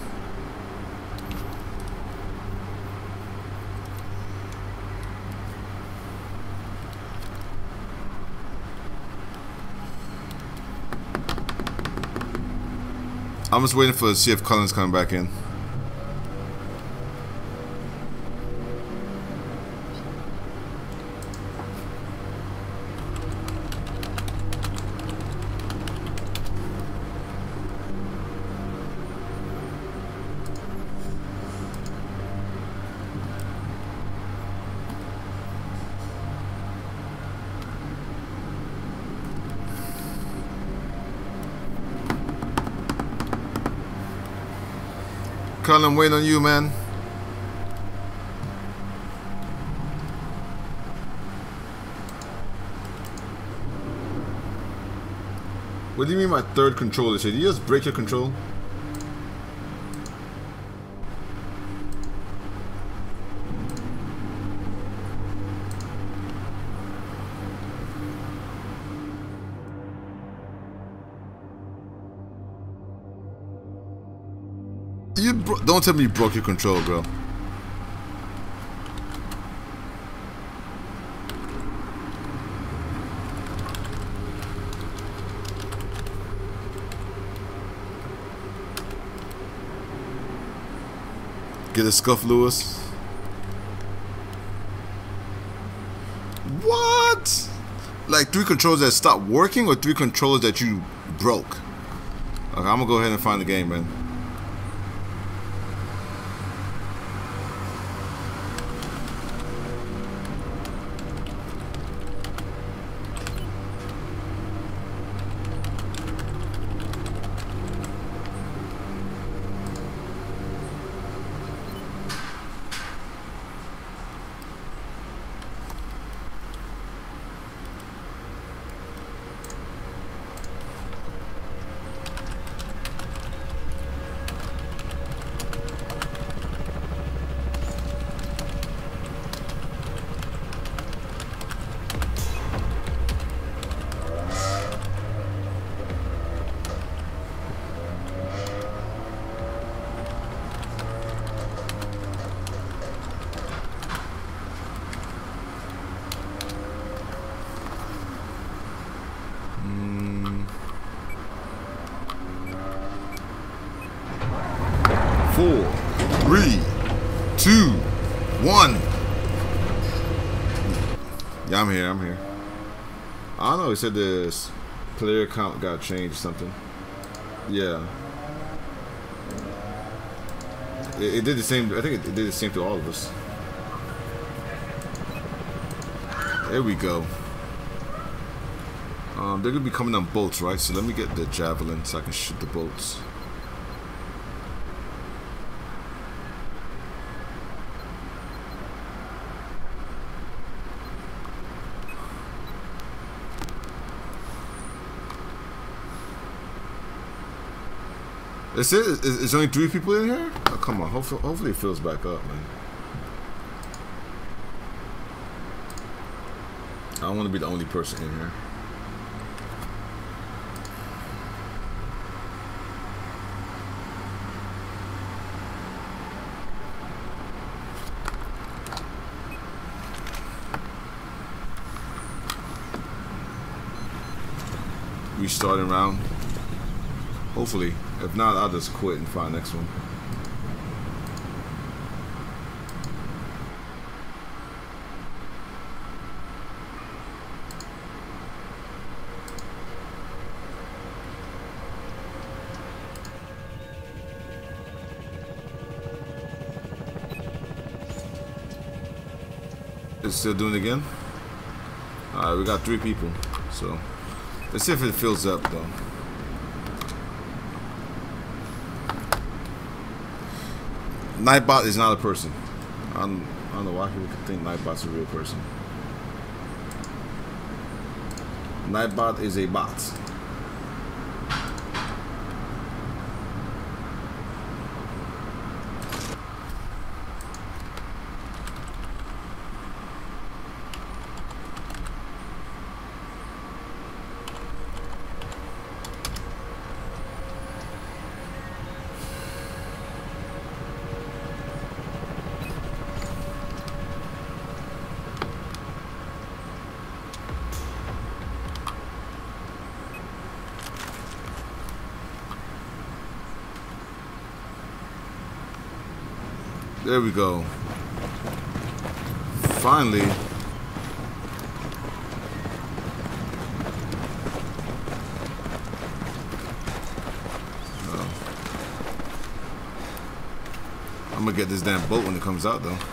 I'm just waiting to see if Cullen's coming back in. Cullen, I'm waiting on you, man. What do you mean my third controller? Did you just break your control? Don't tell me you broke your control, bro. Get a scuff, Lewis. What? Like 3 controllers that stopped working, or 3 controllers that you broke? Okay, I'm gonna go ahead and find the game, man. Four, 3, 2, 1. Yeah, I'm here. I don't know, it said this player count got changed or something. Yeah. It did the same, I think it did the same to all of us. There we go. They're gonna be coming on boats, right? So let me get the javelin so I can shoot the boats. Is only 3 people in here? Oh, come on, hopefully it fills back up, man. I don't want to be the only person in here. Restarting round. Hopefully. If not, I'll just quit and find the next one. It's still doing it again. Alright, we got 3 people. So let's see if it fills up though. Nightbot is not a person. I don't know why people could think Nightbot's a real person. Nightbot is a bot. There we go. Finally. I'm gonna get this damn boat when it comes out though.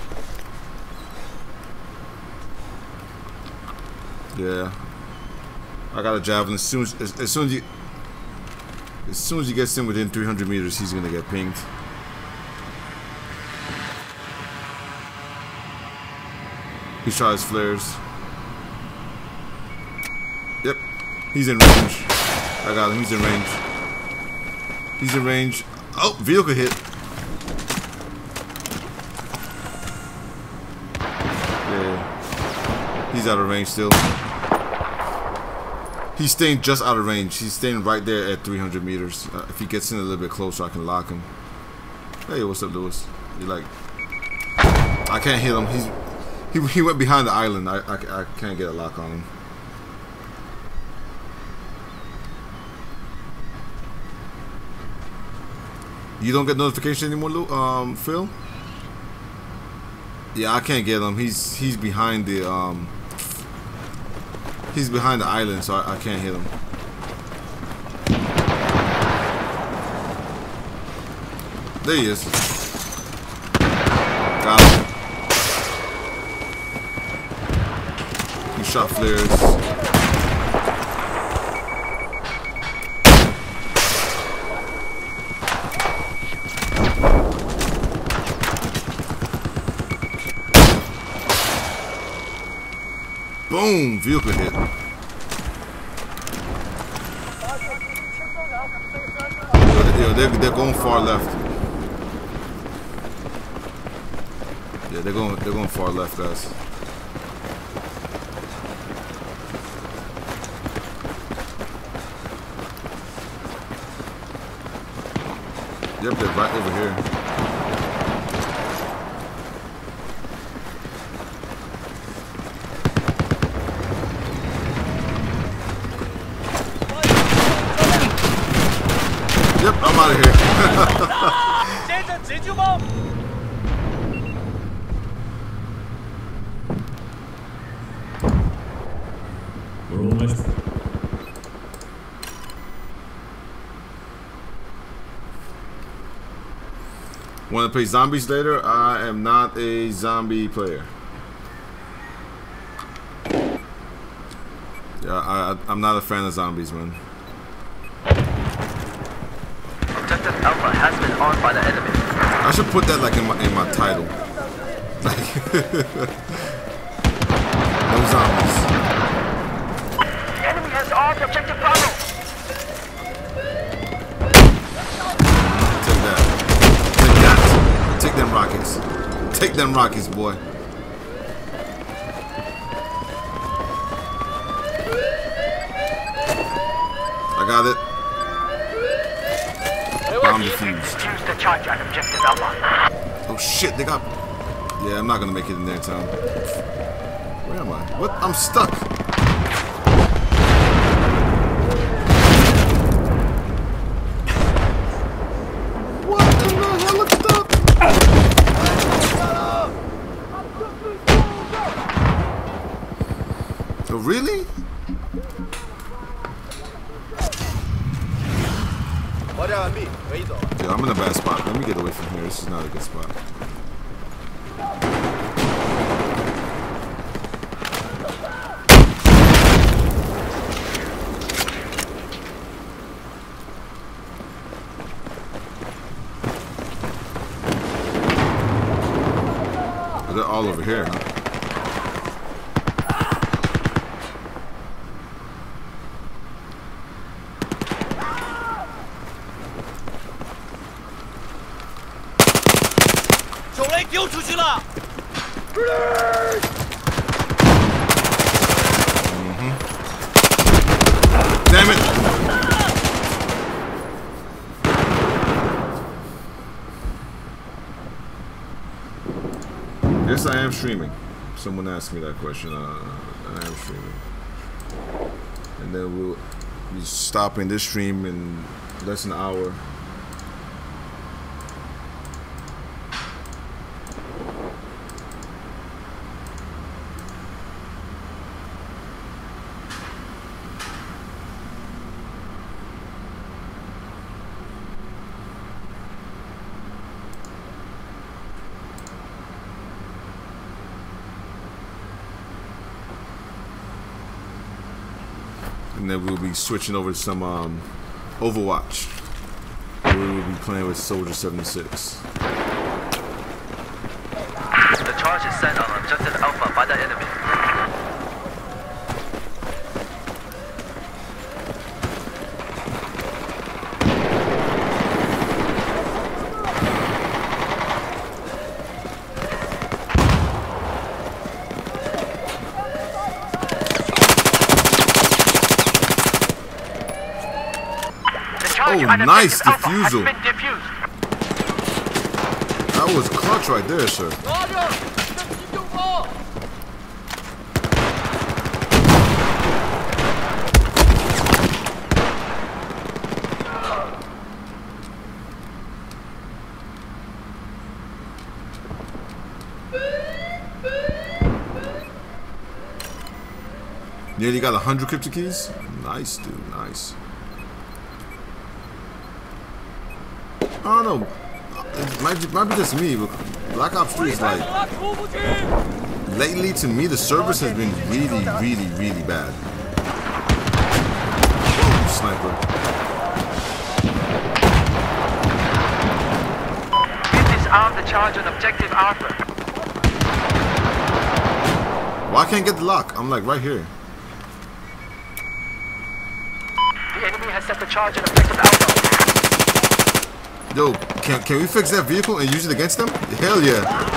Yeah. I got a javelin. As soon as he gets in within 300 meters, he's gonna get pinged. He tries flares. Yep. He's in range. I got him. He's in range. He's in range. Oh, vehicle hit. Yeah. He's out of range still. He's staying just out of range. He's staying right there at 300 meters. If he gets in a little bit closer, I can lock him. Hey, what's up, Lewis? You like... I can't hit him. He went behind the island. I can't get a lock on him. You don't get notification anymore, Phil? Yeah, I can't get him. He's behind the island, so I can't hit him. There he is. Got him. He shot flares. Boom! Vehicle hit. Yo, they're going far left. Yeah, they're going far left, guys. Yep, they're right over here. Yep, I'm out of here. We're almost. Want to play zombies later? I am not a zombie player. Yeah, I'm not a fan of zombies, man. Objective Alpha has been armed by the enemy. I should put that like in my title. Like no zombies. The enemy has armed Objective Bravo. Take that. Take that. Take them rockets. Take them rockets, boy. I got it. Bomb defused. Choose the charge at Objective Alpha. Oh shit, they got... Yeah, I'm not gonna make it in there in time. Where am I? What? I'm stuck. Oh, really? Yeah, I'm in a bad spot. Let me get away from here. This is not a good spot. They're all over here, huh? Damn it! Yes, I am streaming. Someone asked me that question. I am streaming. And then we'll be stopping this stream in less than an hour. And then we'll be switching over to some Overwatch. We will be playing with Soldier 76. The charge is set on objective Alpha by the enemy. Oh, nice defusal. That was clutch right there, sir. Nearly got 100 crypto keys. Nice, dude. Nice. I don't know. It might be just me, but Black Ops 3 is like, lately to me the service has been really bad. Whoa, sniper. Disarm the charge on objective Alpha. Why can't I get the lock? I'm like right here. The enemy has set the charge on objective Alpha. Yo, can we fix that vehicle and use it against them? Hell yeah.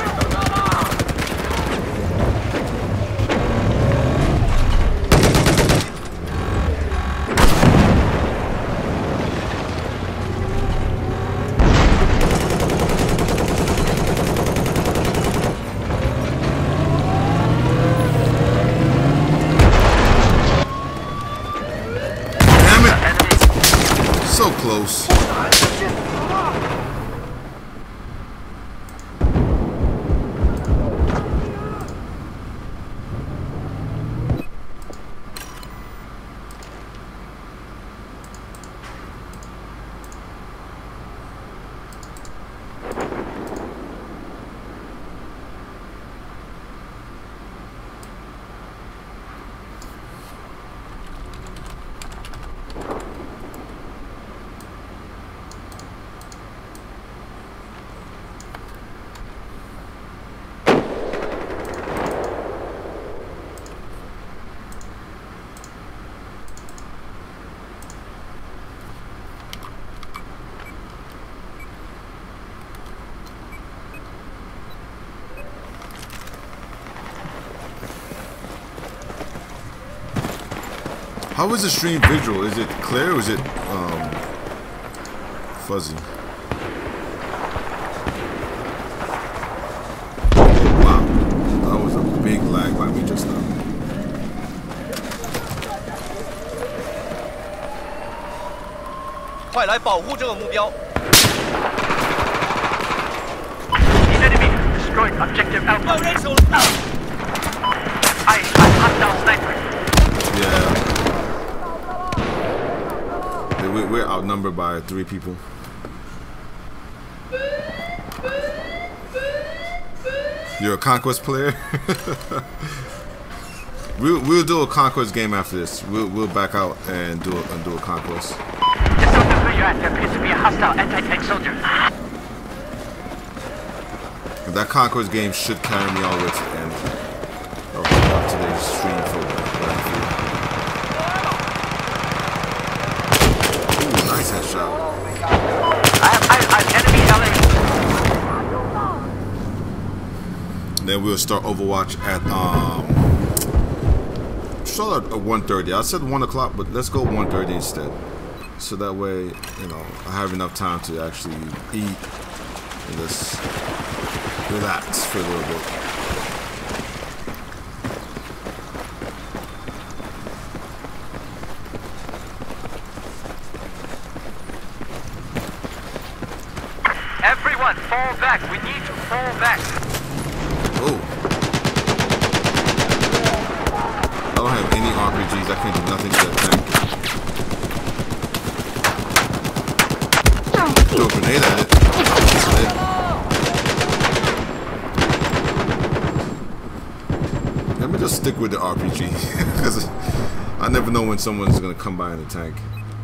Damn it. So close. How is the stream visual? Is it clear or is it fuzzy? Wow, that was a big lag by me just now. The enemy has destroyed objective Alpha. I hunt down sniper. we're outnumbered by 3 people. You're a Conquest player? we'll do a Conquest game after this. We'll back out and do a Conquest. The soldier where you're at, there appears to be a hostile anti-tank soldier. That Conquest game should carry me all the way to the end of today's stream for Battlefield. Ooh, nice headshot. I'm enemy LA. Then we'll start Overwatch at start at 1:30. I said 1 o'clock, but let's go 1:30 instead. So that way, you know, I have enough time to actually eat and just relax for a little bit. Everyone, fall back. We need to fall back. Oh. I don't have any RPGs. I can't do nothing to that tank. Throw a grenade at it. Let me just stick with the RPG. Because I never know when someone's going to come by in a tank.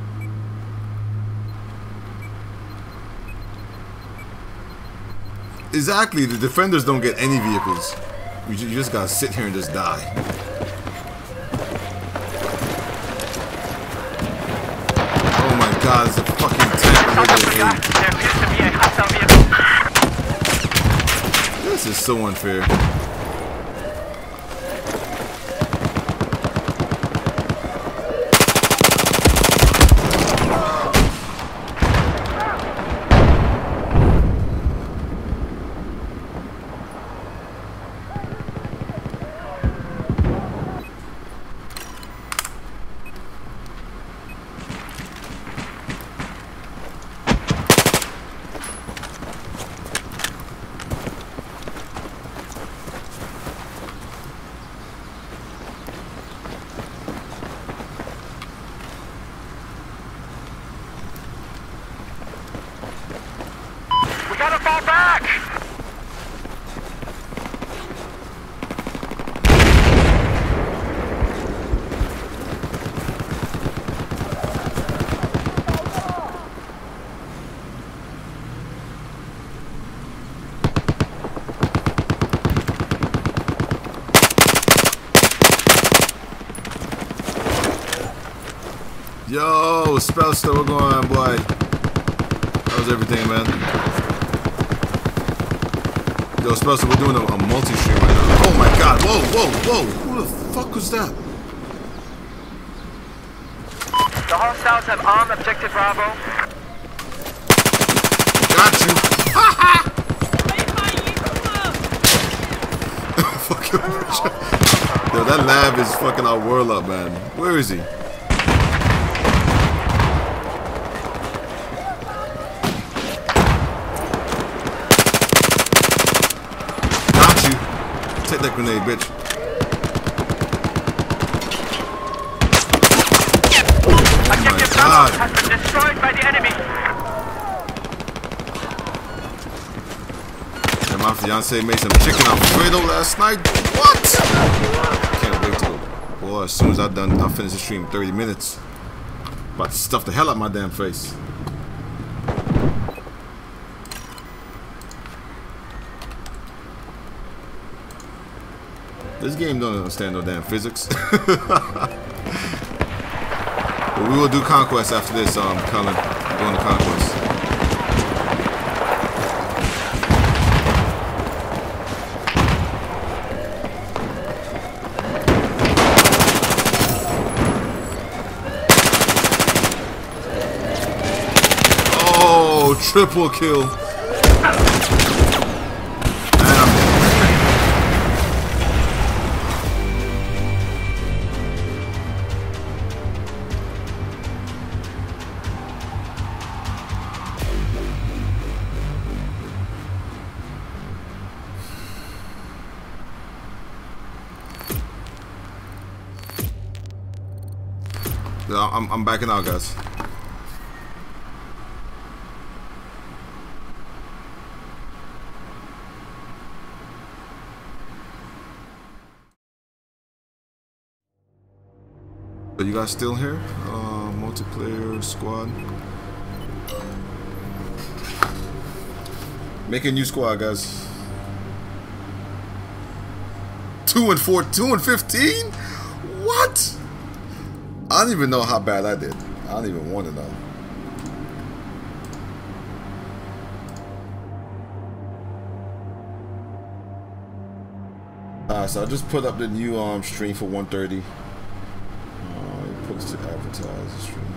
Exactly, the defenders don't get any vehicles. You just gotta sit here and just die. Oh my god, it's a fucking tank over there. There appears to be a hostile vehicle. This is so unfair. Fall back! Yo, Spellster, what's going on, boy? How's everything, man? Yo, Spellster, we're doing a multi-stream right now. Oh my god, whoa, whoa, whoa! Who the fuck was that? The hostiles have armed objective Bravo. Got you! Fuck you. Yo, that lab is fucking our world up, man. Where is he? Take that grenade, bitch. Objective Bravo has been destroyed by the enemy. And my fiance made some chicken Alfredo last night. What? Can't wait to go. Boy, as soon as I'll finish the stream in 30 minutes. About to stuff the hell out my damn face. This game don't understand no damn physics. But we will do Conquest after this, Cullen. We're going to Conquest. Oh, triple kill. I'm backing out, guys. Are you guys still here? Multiplayer squad. Make a new squad, guys. 2 and 4, 2 and 15? What? I don't even know how bad I did. I don't even want to know. So I just put up the new stream for 1:30. Put it to advertise the stream.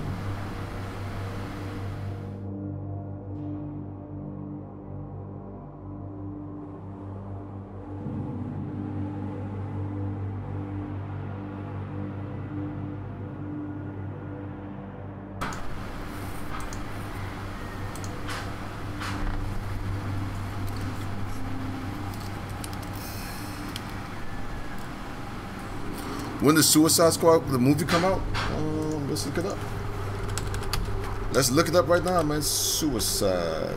When the Suicide Squad, the movie, come out? Let's look it up. Let's look it up right now, man. Suicide.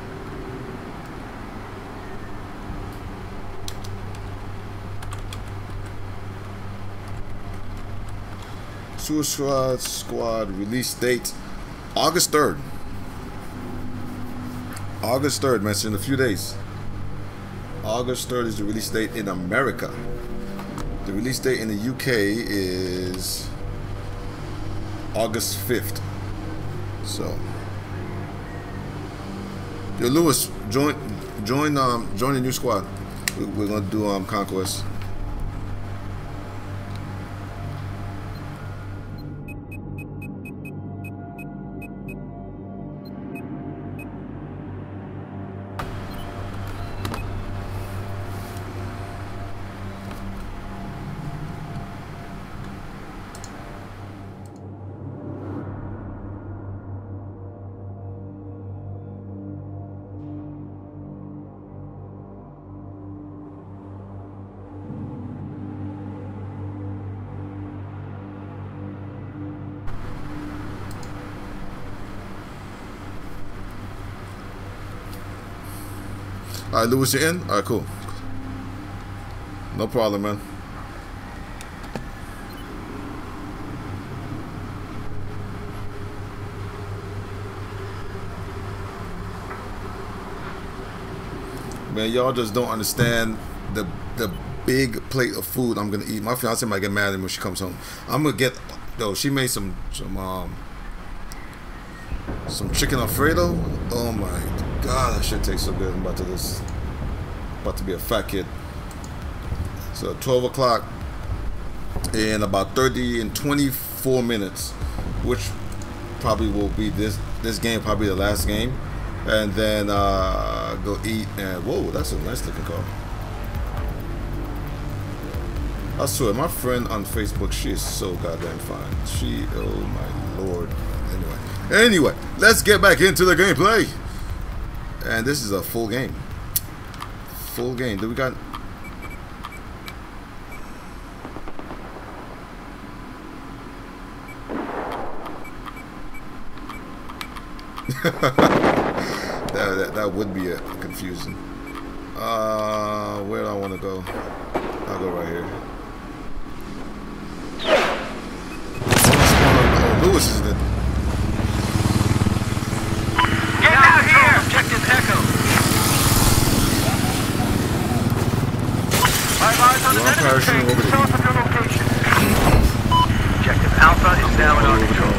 Suicide Squad release date August 3rd. August 3rd, man. It's in a few days. August 3rd is the release date in America. The release date in the UK is August 5th. So, yo, Lewis, join the new squad. We're gonna do Conquest. All right, Lewis, you're in? All right, cool. No problem, man. Man, y'all just don't understand the big plate of food I'm gonna eat. My fiance might get mad at me when she comes home. I'm gonna get, though, she made some chicken Alfredo. Oh my God, that shit tastes so good. I'm about to be a fat kid. So 12 o'clock in about 30 and 24 minutes, which probably will be this game, probably the last game, and then go eat. And whoa, that's a nice looking car. I swear, my friend on Facebook, she is so goddamn fine. She, oh my Lord. Anyway, let's get back into the gameplay. And this is a full game. Full game. Do we got... that would be confusing. Where do I want to go? I'll go right here. Oh, Lewis is in it. Get out here! Objective Echo. Five eyes on the enemy train south of your location. Objective Alpha is now in our control.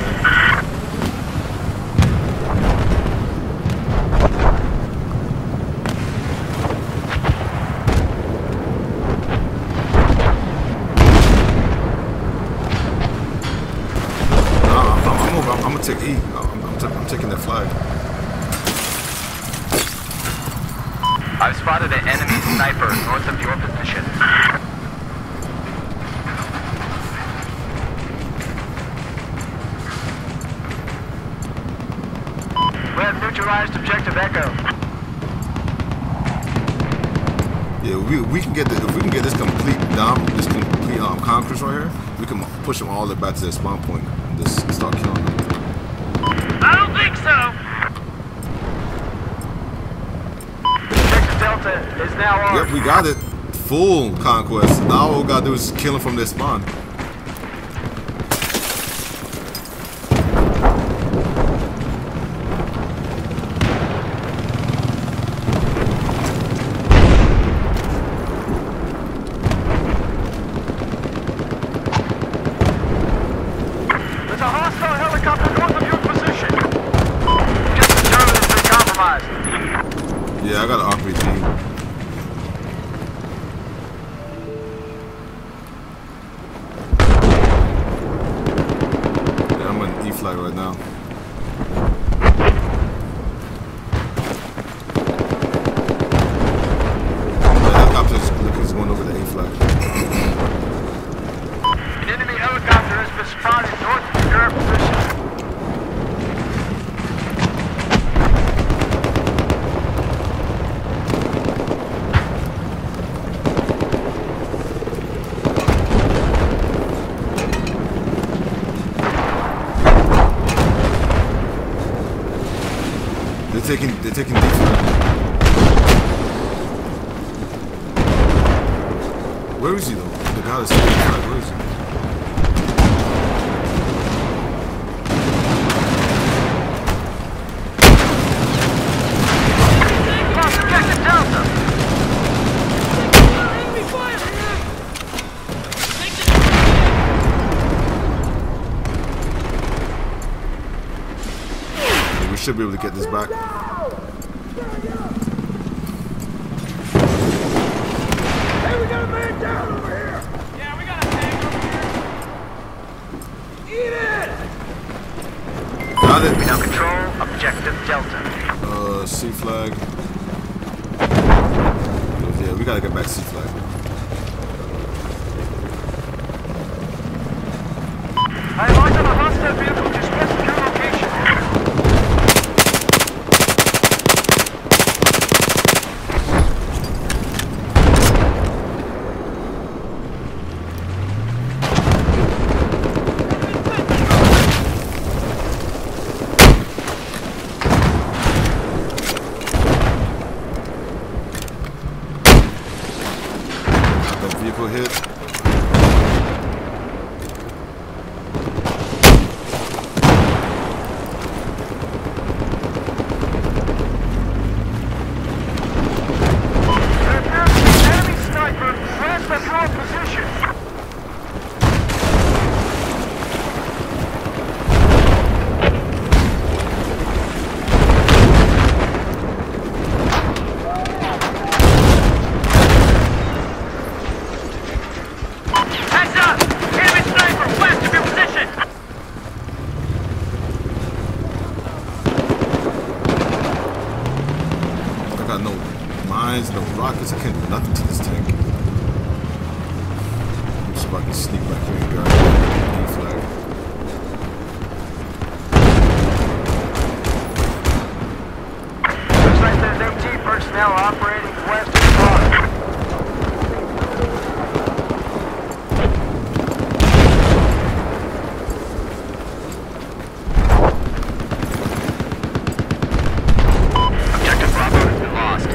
I'm gonna take E. I'm taking that flag. I've spotted an enemy sniper north of your position. We have neutralized objective Echo. Yeah, we can get if we can get this complete conquest right here, we can push them all the way back to their spawn point and just start killing them. I don't think so. Objective Delta is now on. Yep, we got it. Full conquest. Now all we gotta do is kill them from their spawn. a hostile helicopter north of your position. Just determined it's been compromised. Yeah, I got an RPG. Yeah, I'm in E-flight right now. The helicopter's going over the A-flight. An enemy helicopter has been spotted north of your position. They're taking D-flight. Where is he though? The guy that's taking D-flight, where is he? Lost objective Delta. We should be able to get this back. Hey, we got a man down over here! Yeah, we got a tank over here. Eat it! Got it. We now control objective Delta. C flag. Yeah, we gotta get back C flag. I marked on a hostile vehicle just west of your location. That vehicle hit. There appears to be an enemy sniper west of your position. Heads up! Enemy sniper west of your position! I got no mines, no rockets. I can't do nothing to this tank. I'm just about to sneak back here and grab the D flag. Looks like there's MT personnel operating west of the car. Objective Bravo has been lost.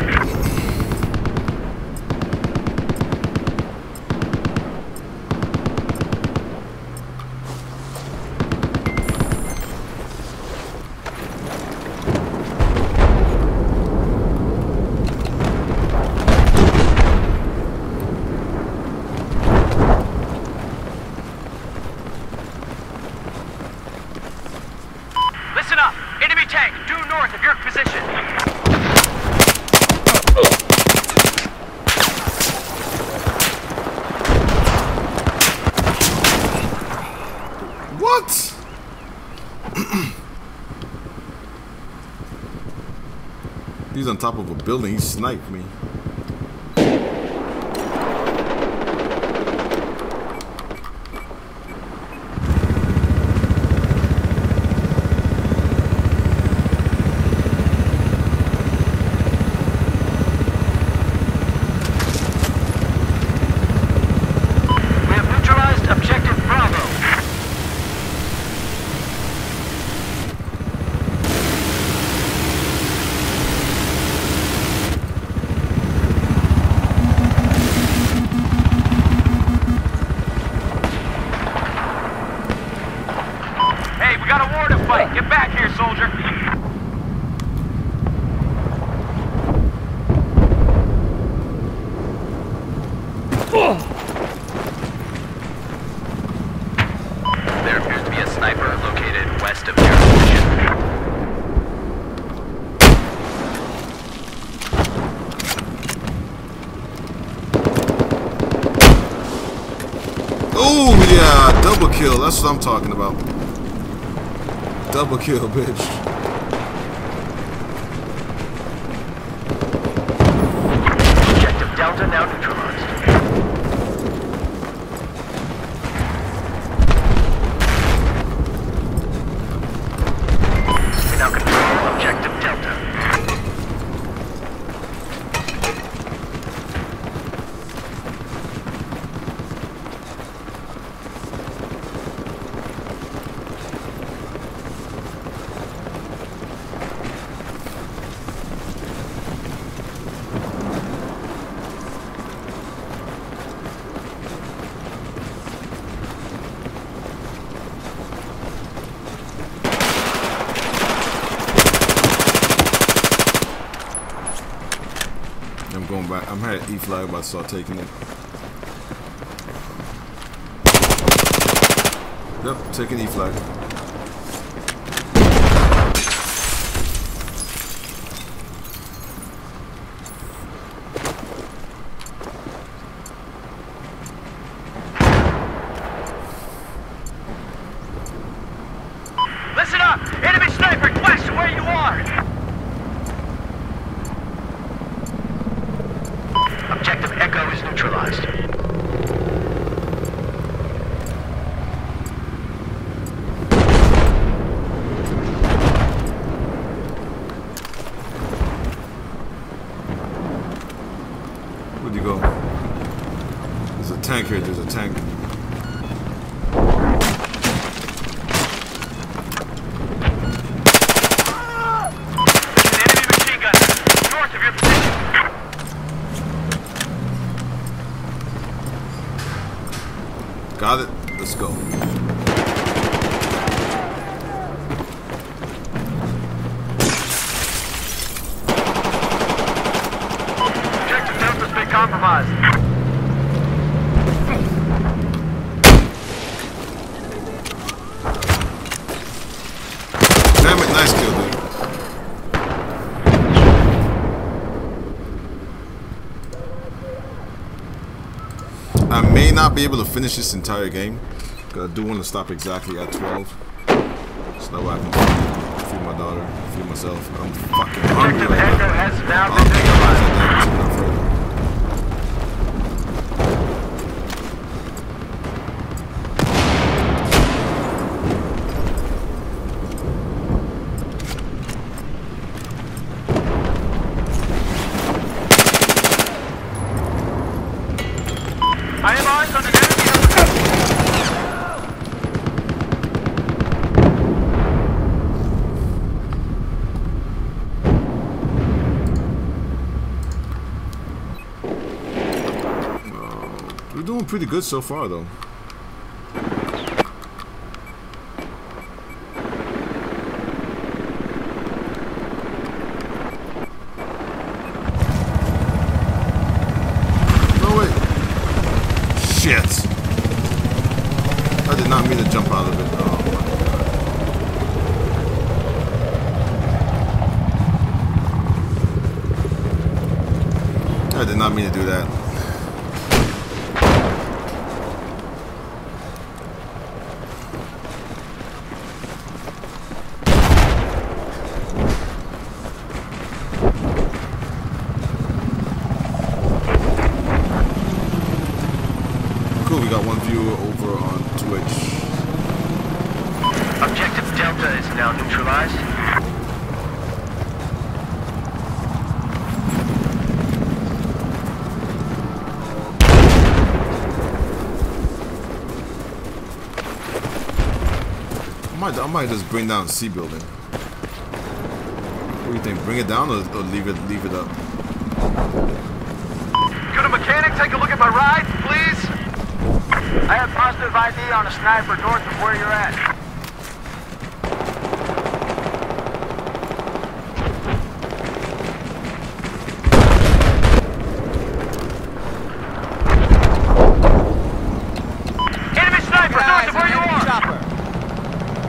Listen up! Enemy tank due north of your position. What? He's on top of a building. He sniped me. We have neutralized objective Bravo. Hey, we got a war to fight. Get back here, soldier. There appears to be a sniper sniper located west of your position. Oh yeah, double kill. That's what I'm talking about. Double kill, bitch. Objective Delta now neutralized. We now control Objective Delta. I'm going back. I'm at E flag, about to start taking it. Yep, taking E flag. Listen up! Enemy sniper west of where you are! Objective Echo is neutralized. Where'd you go? There's a tank here. There's a tank. Enemy machine gun north of your position. Got it. Let's go. Objective Delta's been compromised. Damn it, nice kill, dude. I may not be able to finish this entire game, because I do want to stop exactly at 12. So that way I can feed my daughter, feed myself. I'm fucking hungry Objective right Echo now. has now I'll been take neutralized. it no further. I am eyes on an enemy helicopter. We're doing pretty good so far, though. No, wait. Shit. I did not mean to jump out of it. Oh, my God. I did not mean to do that. Cool, we got one viewer over on Twitch. Objective Delta is now neutralized. I might just bring down the C building. What do you think? Bring it down or leave it up? Could a mechanic take a look at my ride, please? I have positive ID on a sniper north of where you're at. Enemy sniper north of where you are! Chopper.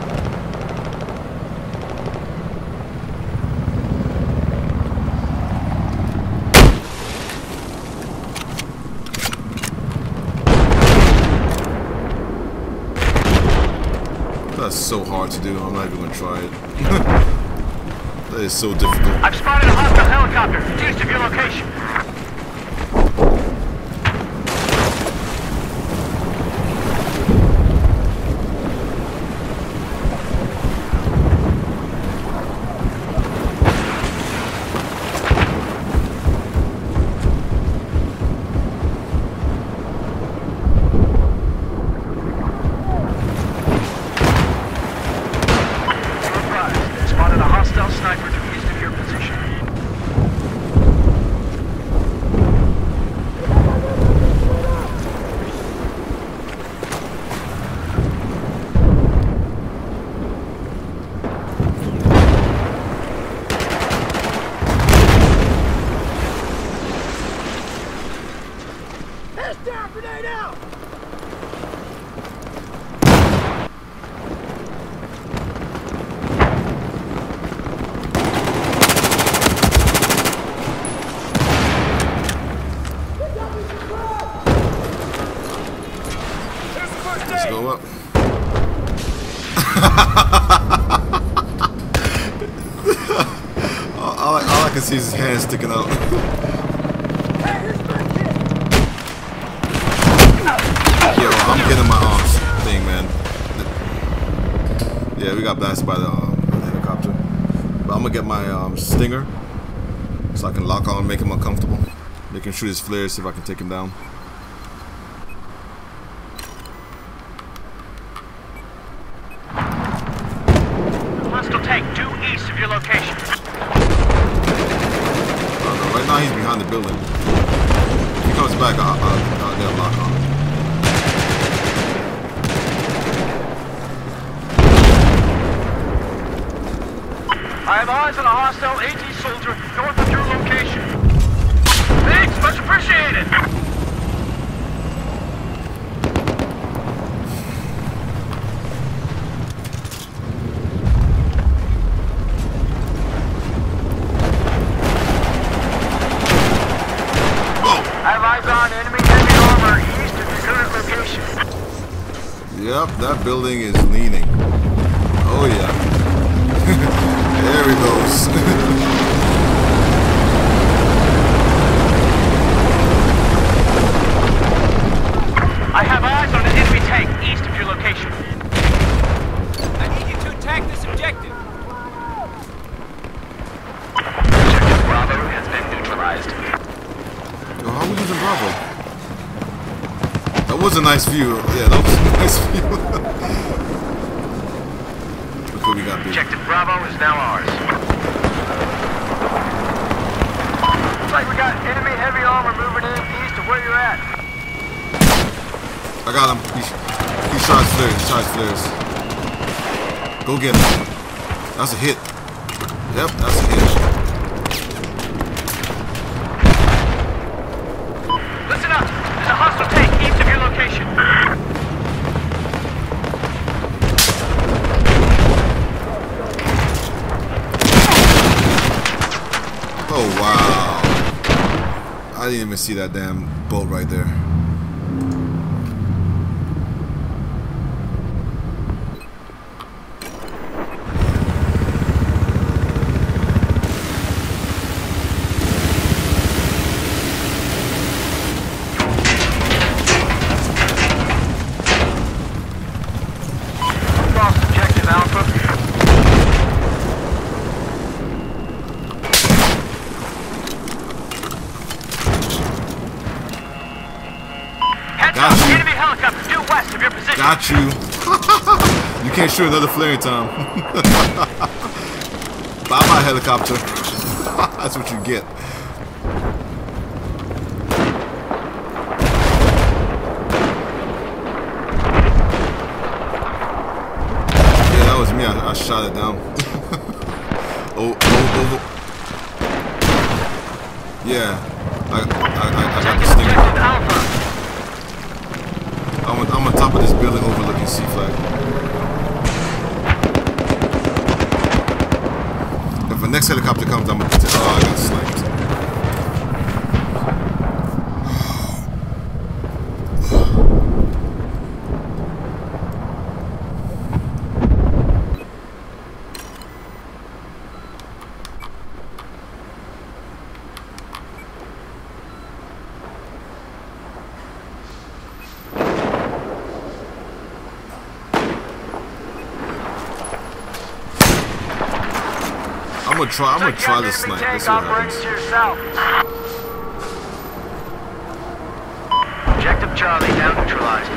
That's so hard to do. I'm not even gonna try it. That is so difficult. I've spotted a hostile helicopter. East of your location. Spotted a hostile sniper to the east of your position. Heads down, grenade out! Let's go up. all I can see is his hand sticking out. Yo, I'm getting my arms thing, man. Yeah, we got blasted by the helicopter. But I'm gonna get my stinger so I can lock on, make him uncomfortable. Making sure his flares, see if I can take him down. Hostile tank due east of your location. Right now he's behind the building. If he comes back, I'll get a lock on him. I have eyes on a hostile AT soldier north of your location. Thanks, much appreciated. I have eyes on enemy heavy armor east of your current location. Yep, that building is leaning. Oh yeah. There he goes. I have eyes on an enemy tank east of your location. I need you to attack this objective. Objective Bravo has been neutralized. Yo, how are we losing Bravo? That was a nice view. Yeah, that was a nice view. Look what we got, big. Objective Bravo is now ours. Looks like we got enemy heavy armor moving in east of where you're at. I got him. He shot his flares. He shot his flares. Go get him. That's a hit. Yep, that's a hit. Listen up. There's a hostile tank east of your location. Oh, wow. I didn't even see that damn boat right there. Lost objective Alpha. Heads Got up, you. enemy helicopter due west of your position. Got you. You can't shoot another flare in time. Bye-bye, helicopter. That's what you get. Yeah, that was me. I shot it down. Oh. Yeah. I got the stinger. Objective Alpha. I'm on top of this building overlooking C flag. If the next helicopter comes, I'm gonna. Oh, I got sniped. gonna try this snipe. Let's see what happens. To your south. Objective Charlie now neutralized.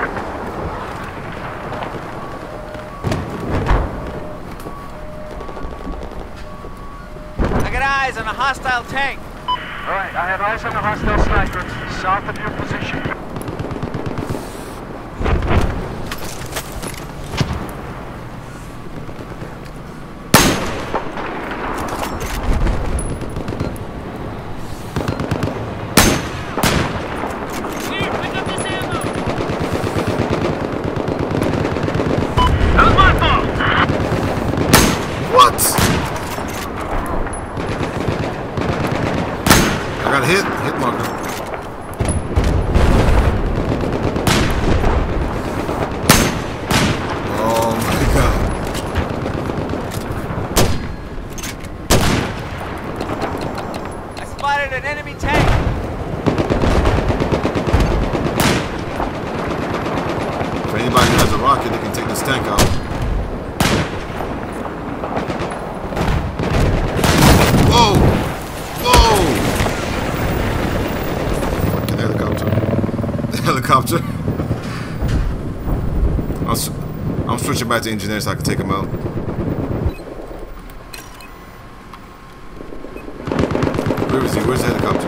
I got eyes on a hostile tank. Alright, I have eyes on the hostile sniper south of your position. Hit marker. Oh my god. I spotted an enemy tank. If anybody has a rocket, they can take this tank out. Whoa! Whoa! Helicopter. I'm switching back to engineer so I can take him out. Where is he? Where's the helicopter?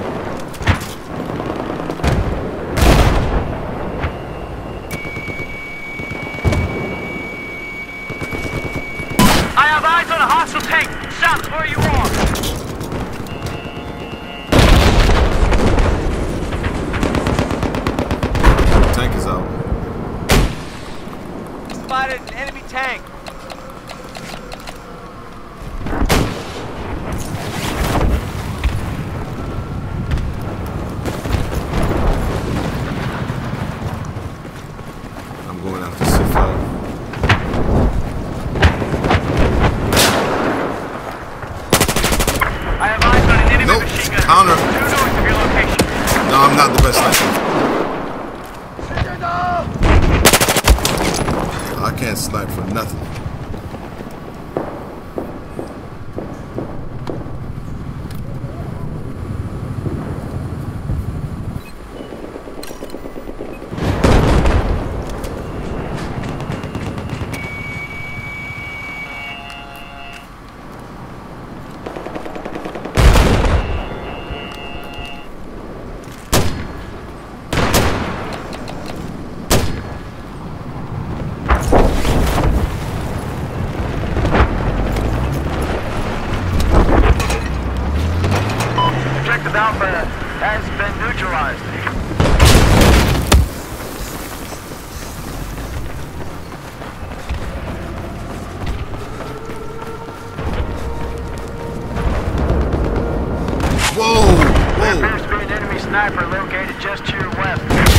I have eyes on a hostile tank south of where you are. Tank is out. Spotted an enemy tank. I'm going after C5. I have eyes on an enemy Nope. machine gun. Counter. Due north of your location. No, I'm not the best sniper. I can't snipe for nothing. Alpha has been neutralized. Whoa! There appears to be an enemy sniper located just to your west.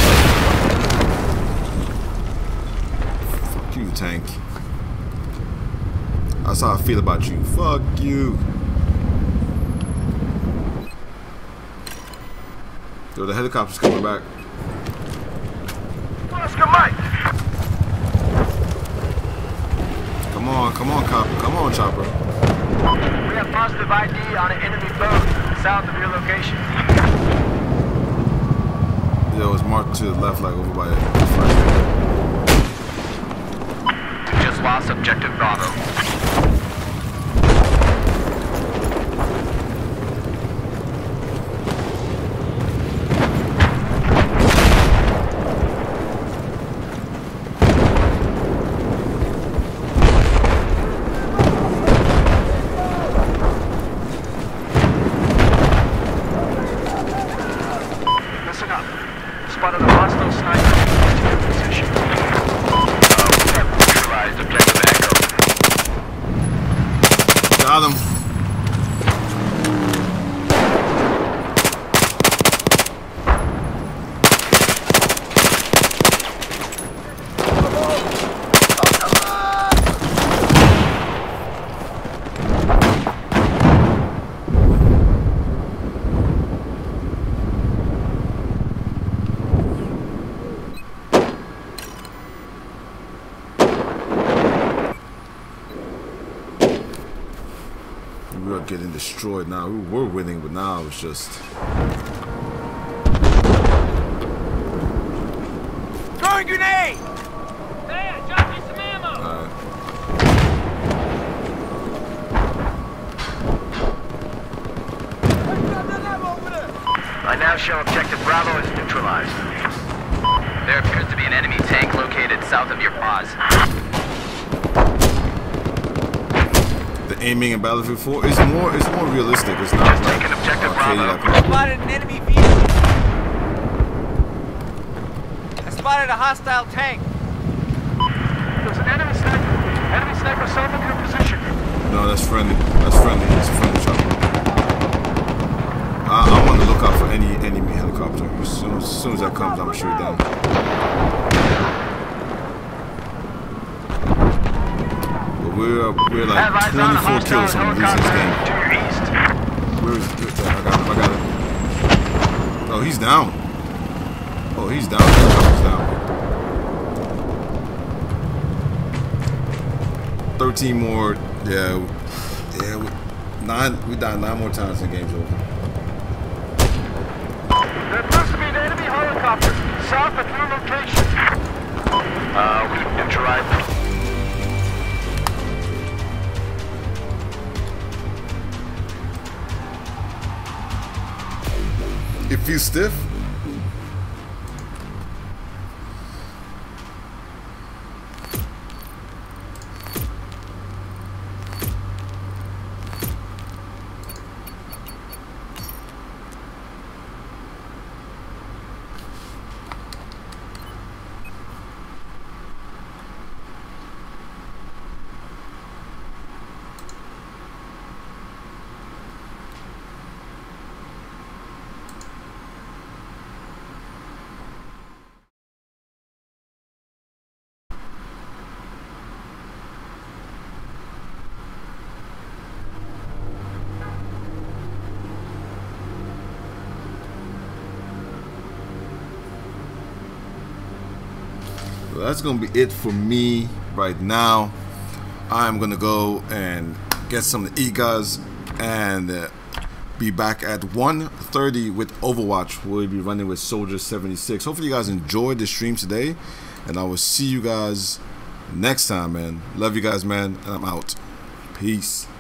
Fuck you, tank. That's how I feel about you. Fuck you. Yo, the helicopter's coming back. Oscar Mike! Come on, copper. Come on, chopper. We have positive ID on an enemy boat south of your location. Yo, it's marked to the left, like over by it. We just lost objective Bravo. Listen up. Spotted a hostile sniper to your position. We have neutralized objective Echo. Got him. we are getting destroyed now. We were winning, but now it's just. Throwing grenade! There, drop me some ammo! I now show objective Bravo is neutralized. There appears to be an enemy tank located south of your pause. The aiming in Battlefield 4 is more realistic. It's not like taken objective arcade Bravo. like Spotted an enemy vehicle. I spotted a hostile tank. There's an enemy sniper. Enemy sniper south of your position. No, that's friendly. That's friendly. It's a friendly chopper. I want to look out for any enemy helicopter. As soon as that comes, I'm sure down. But we're like 24 kills from losing this game. To your east. Where is it? I got it. Oh, he's down. Oh, he's down. He's down. 13 more. Yeah. We died 9 more times in the game's over. There appears to be an enemy helicopter south of your location. We've neutralized them. It feels stiff. So that's gonna be it for me right now. I'm gonna go and get something to eat, guys, and be back at 1:30 with Overwatch. We'll be running with Soldier 76. Hopefully you guys enjoyed the stream today, and I will see you guys next time, man. Love you guys, man, and I'm out. Peace.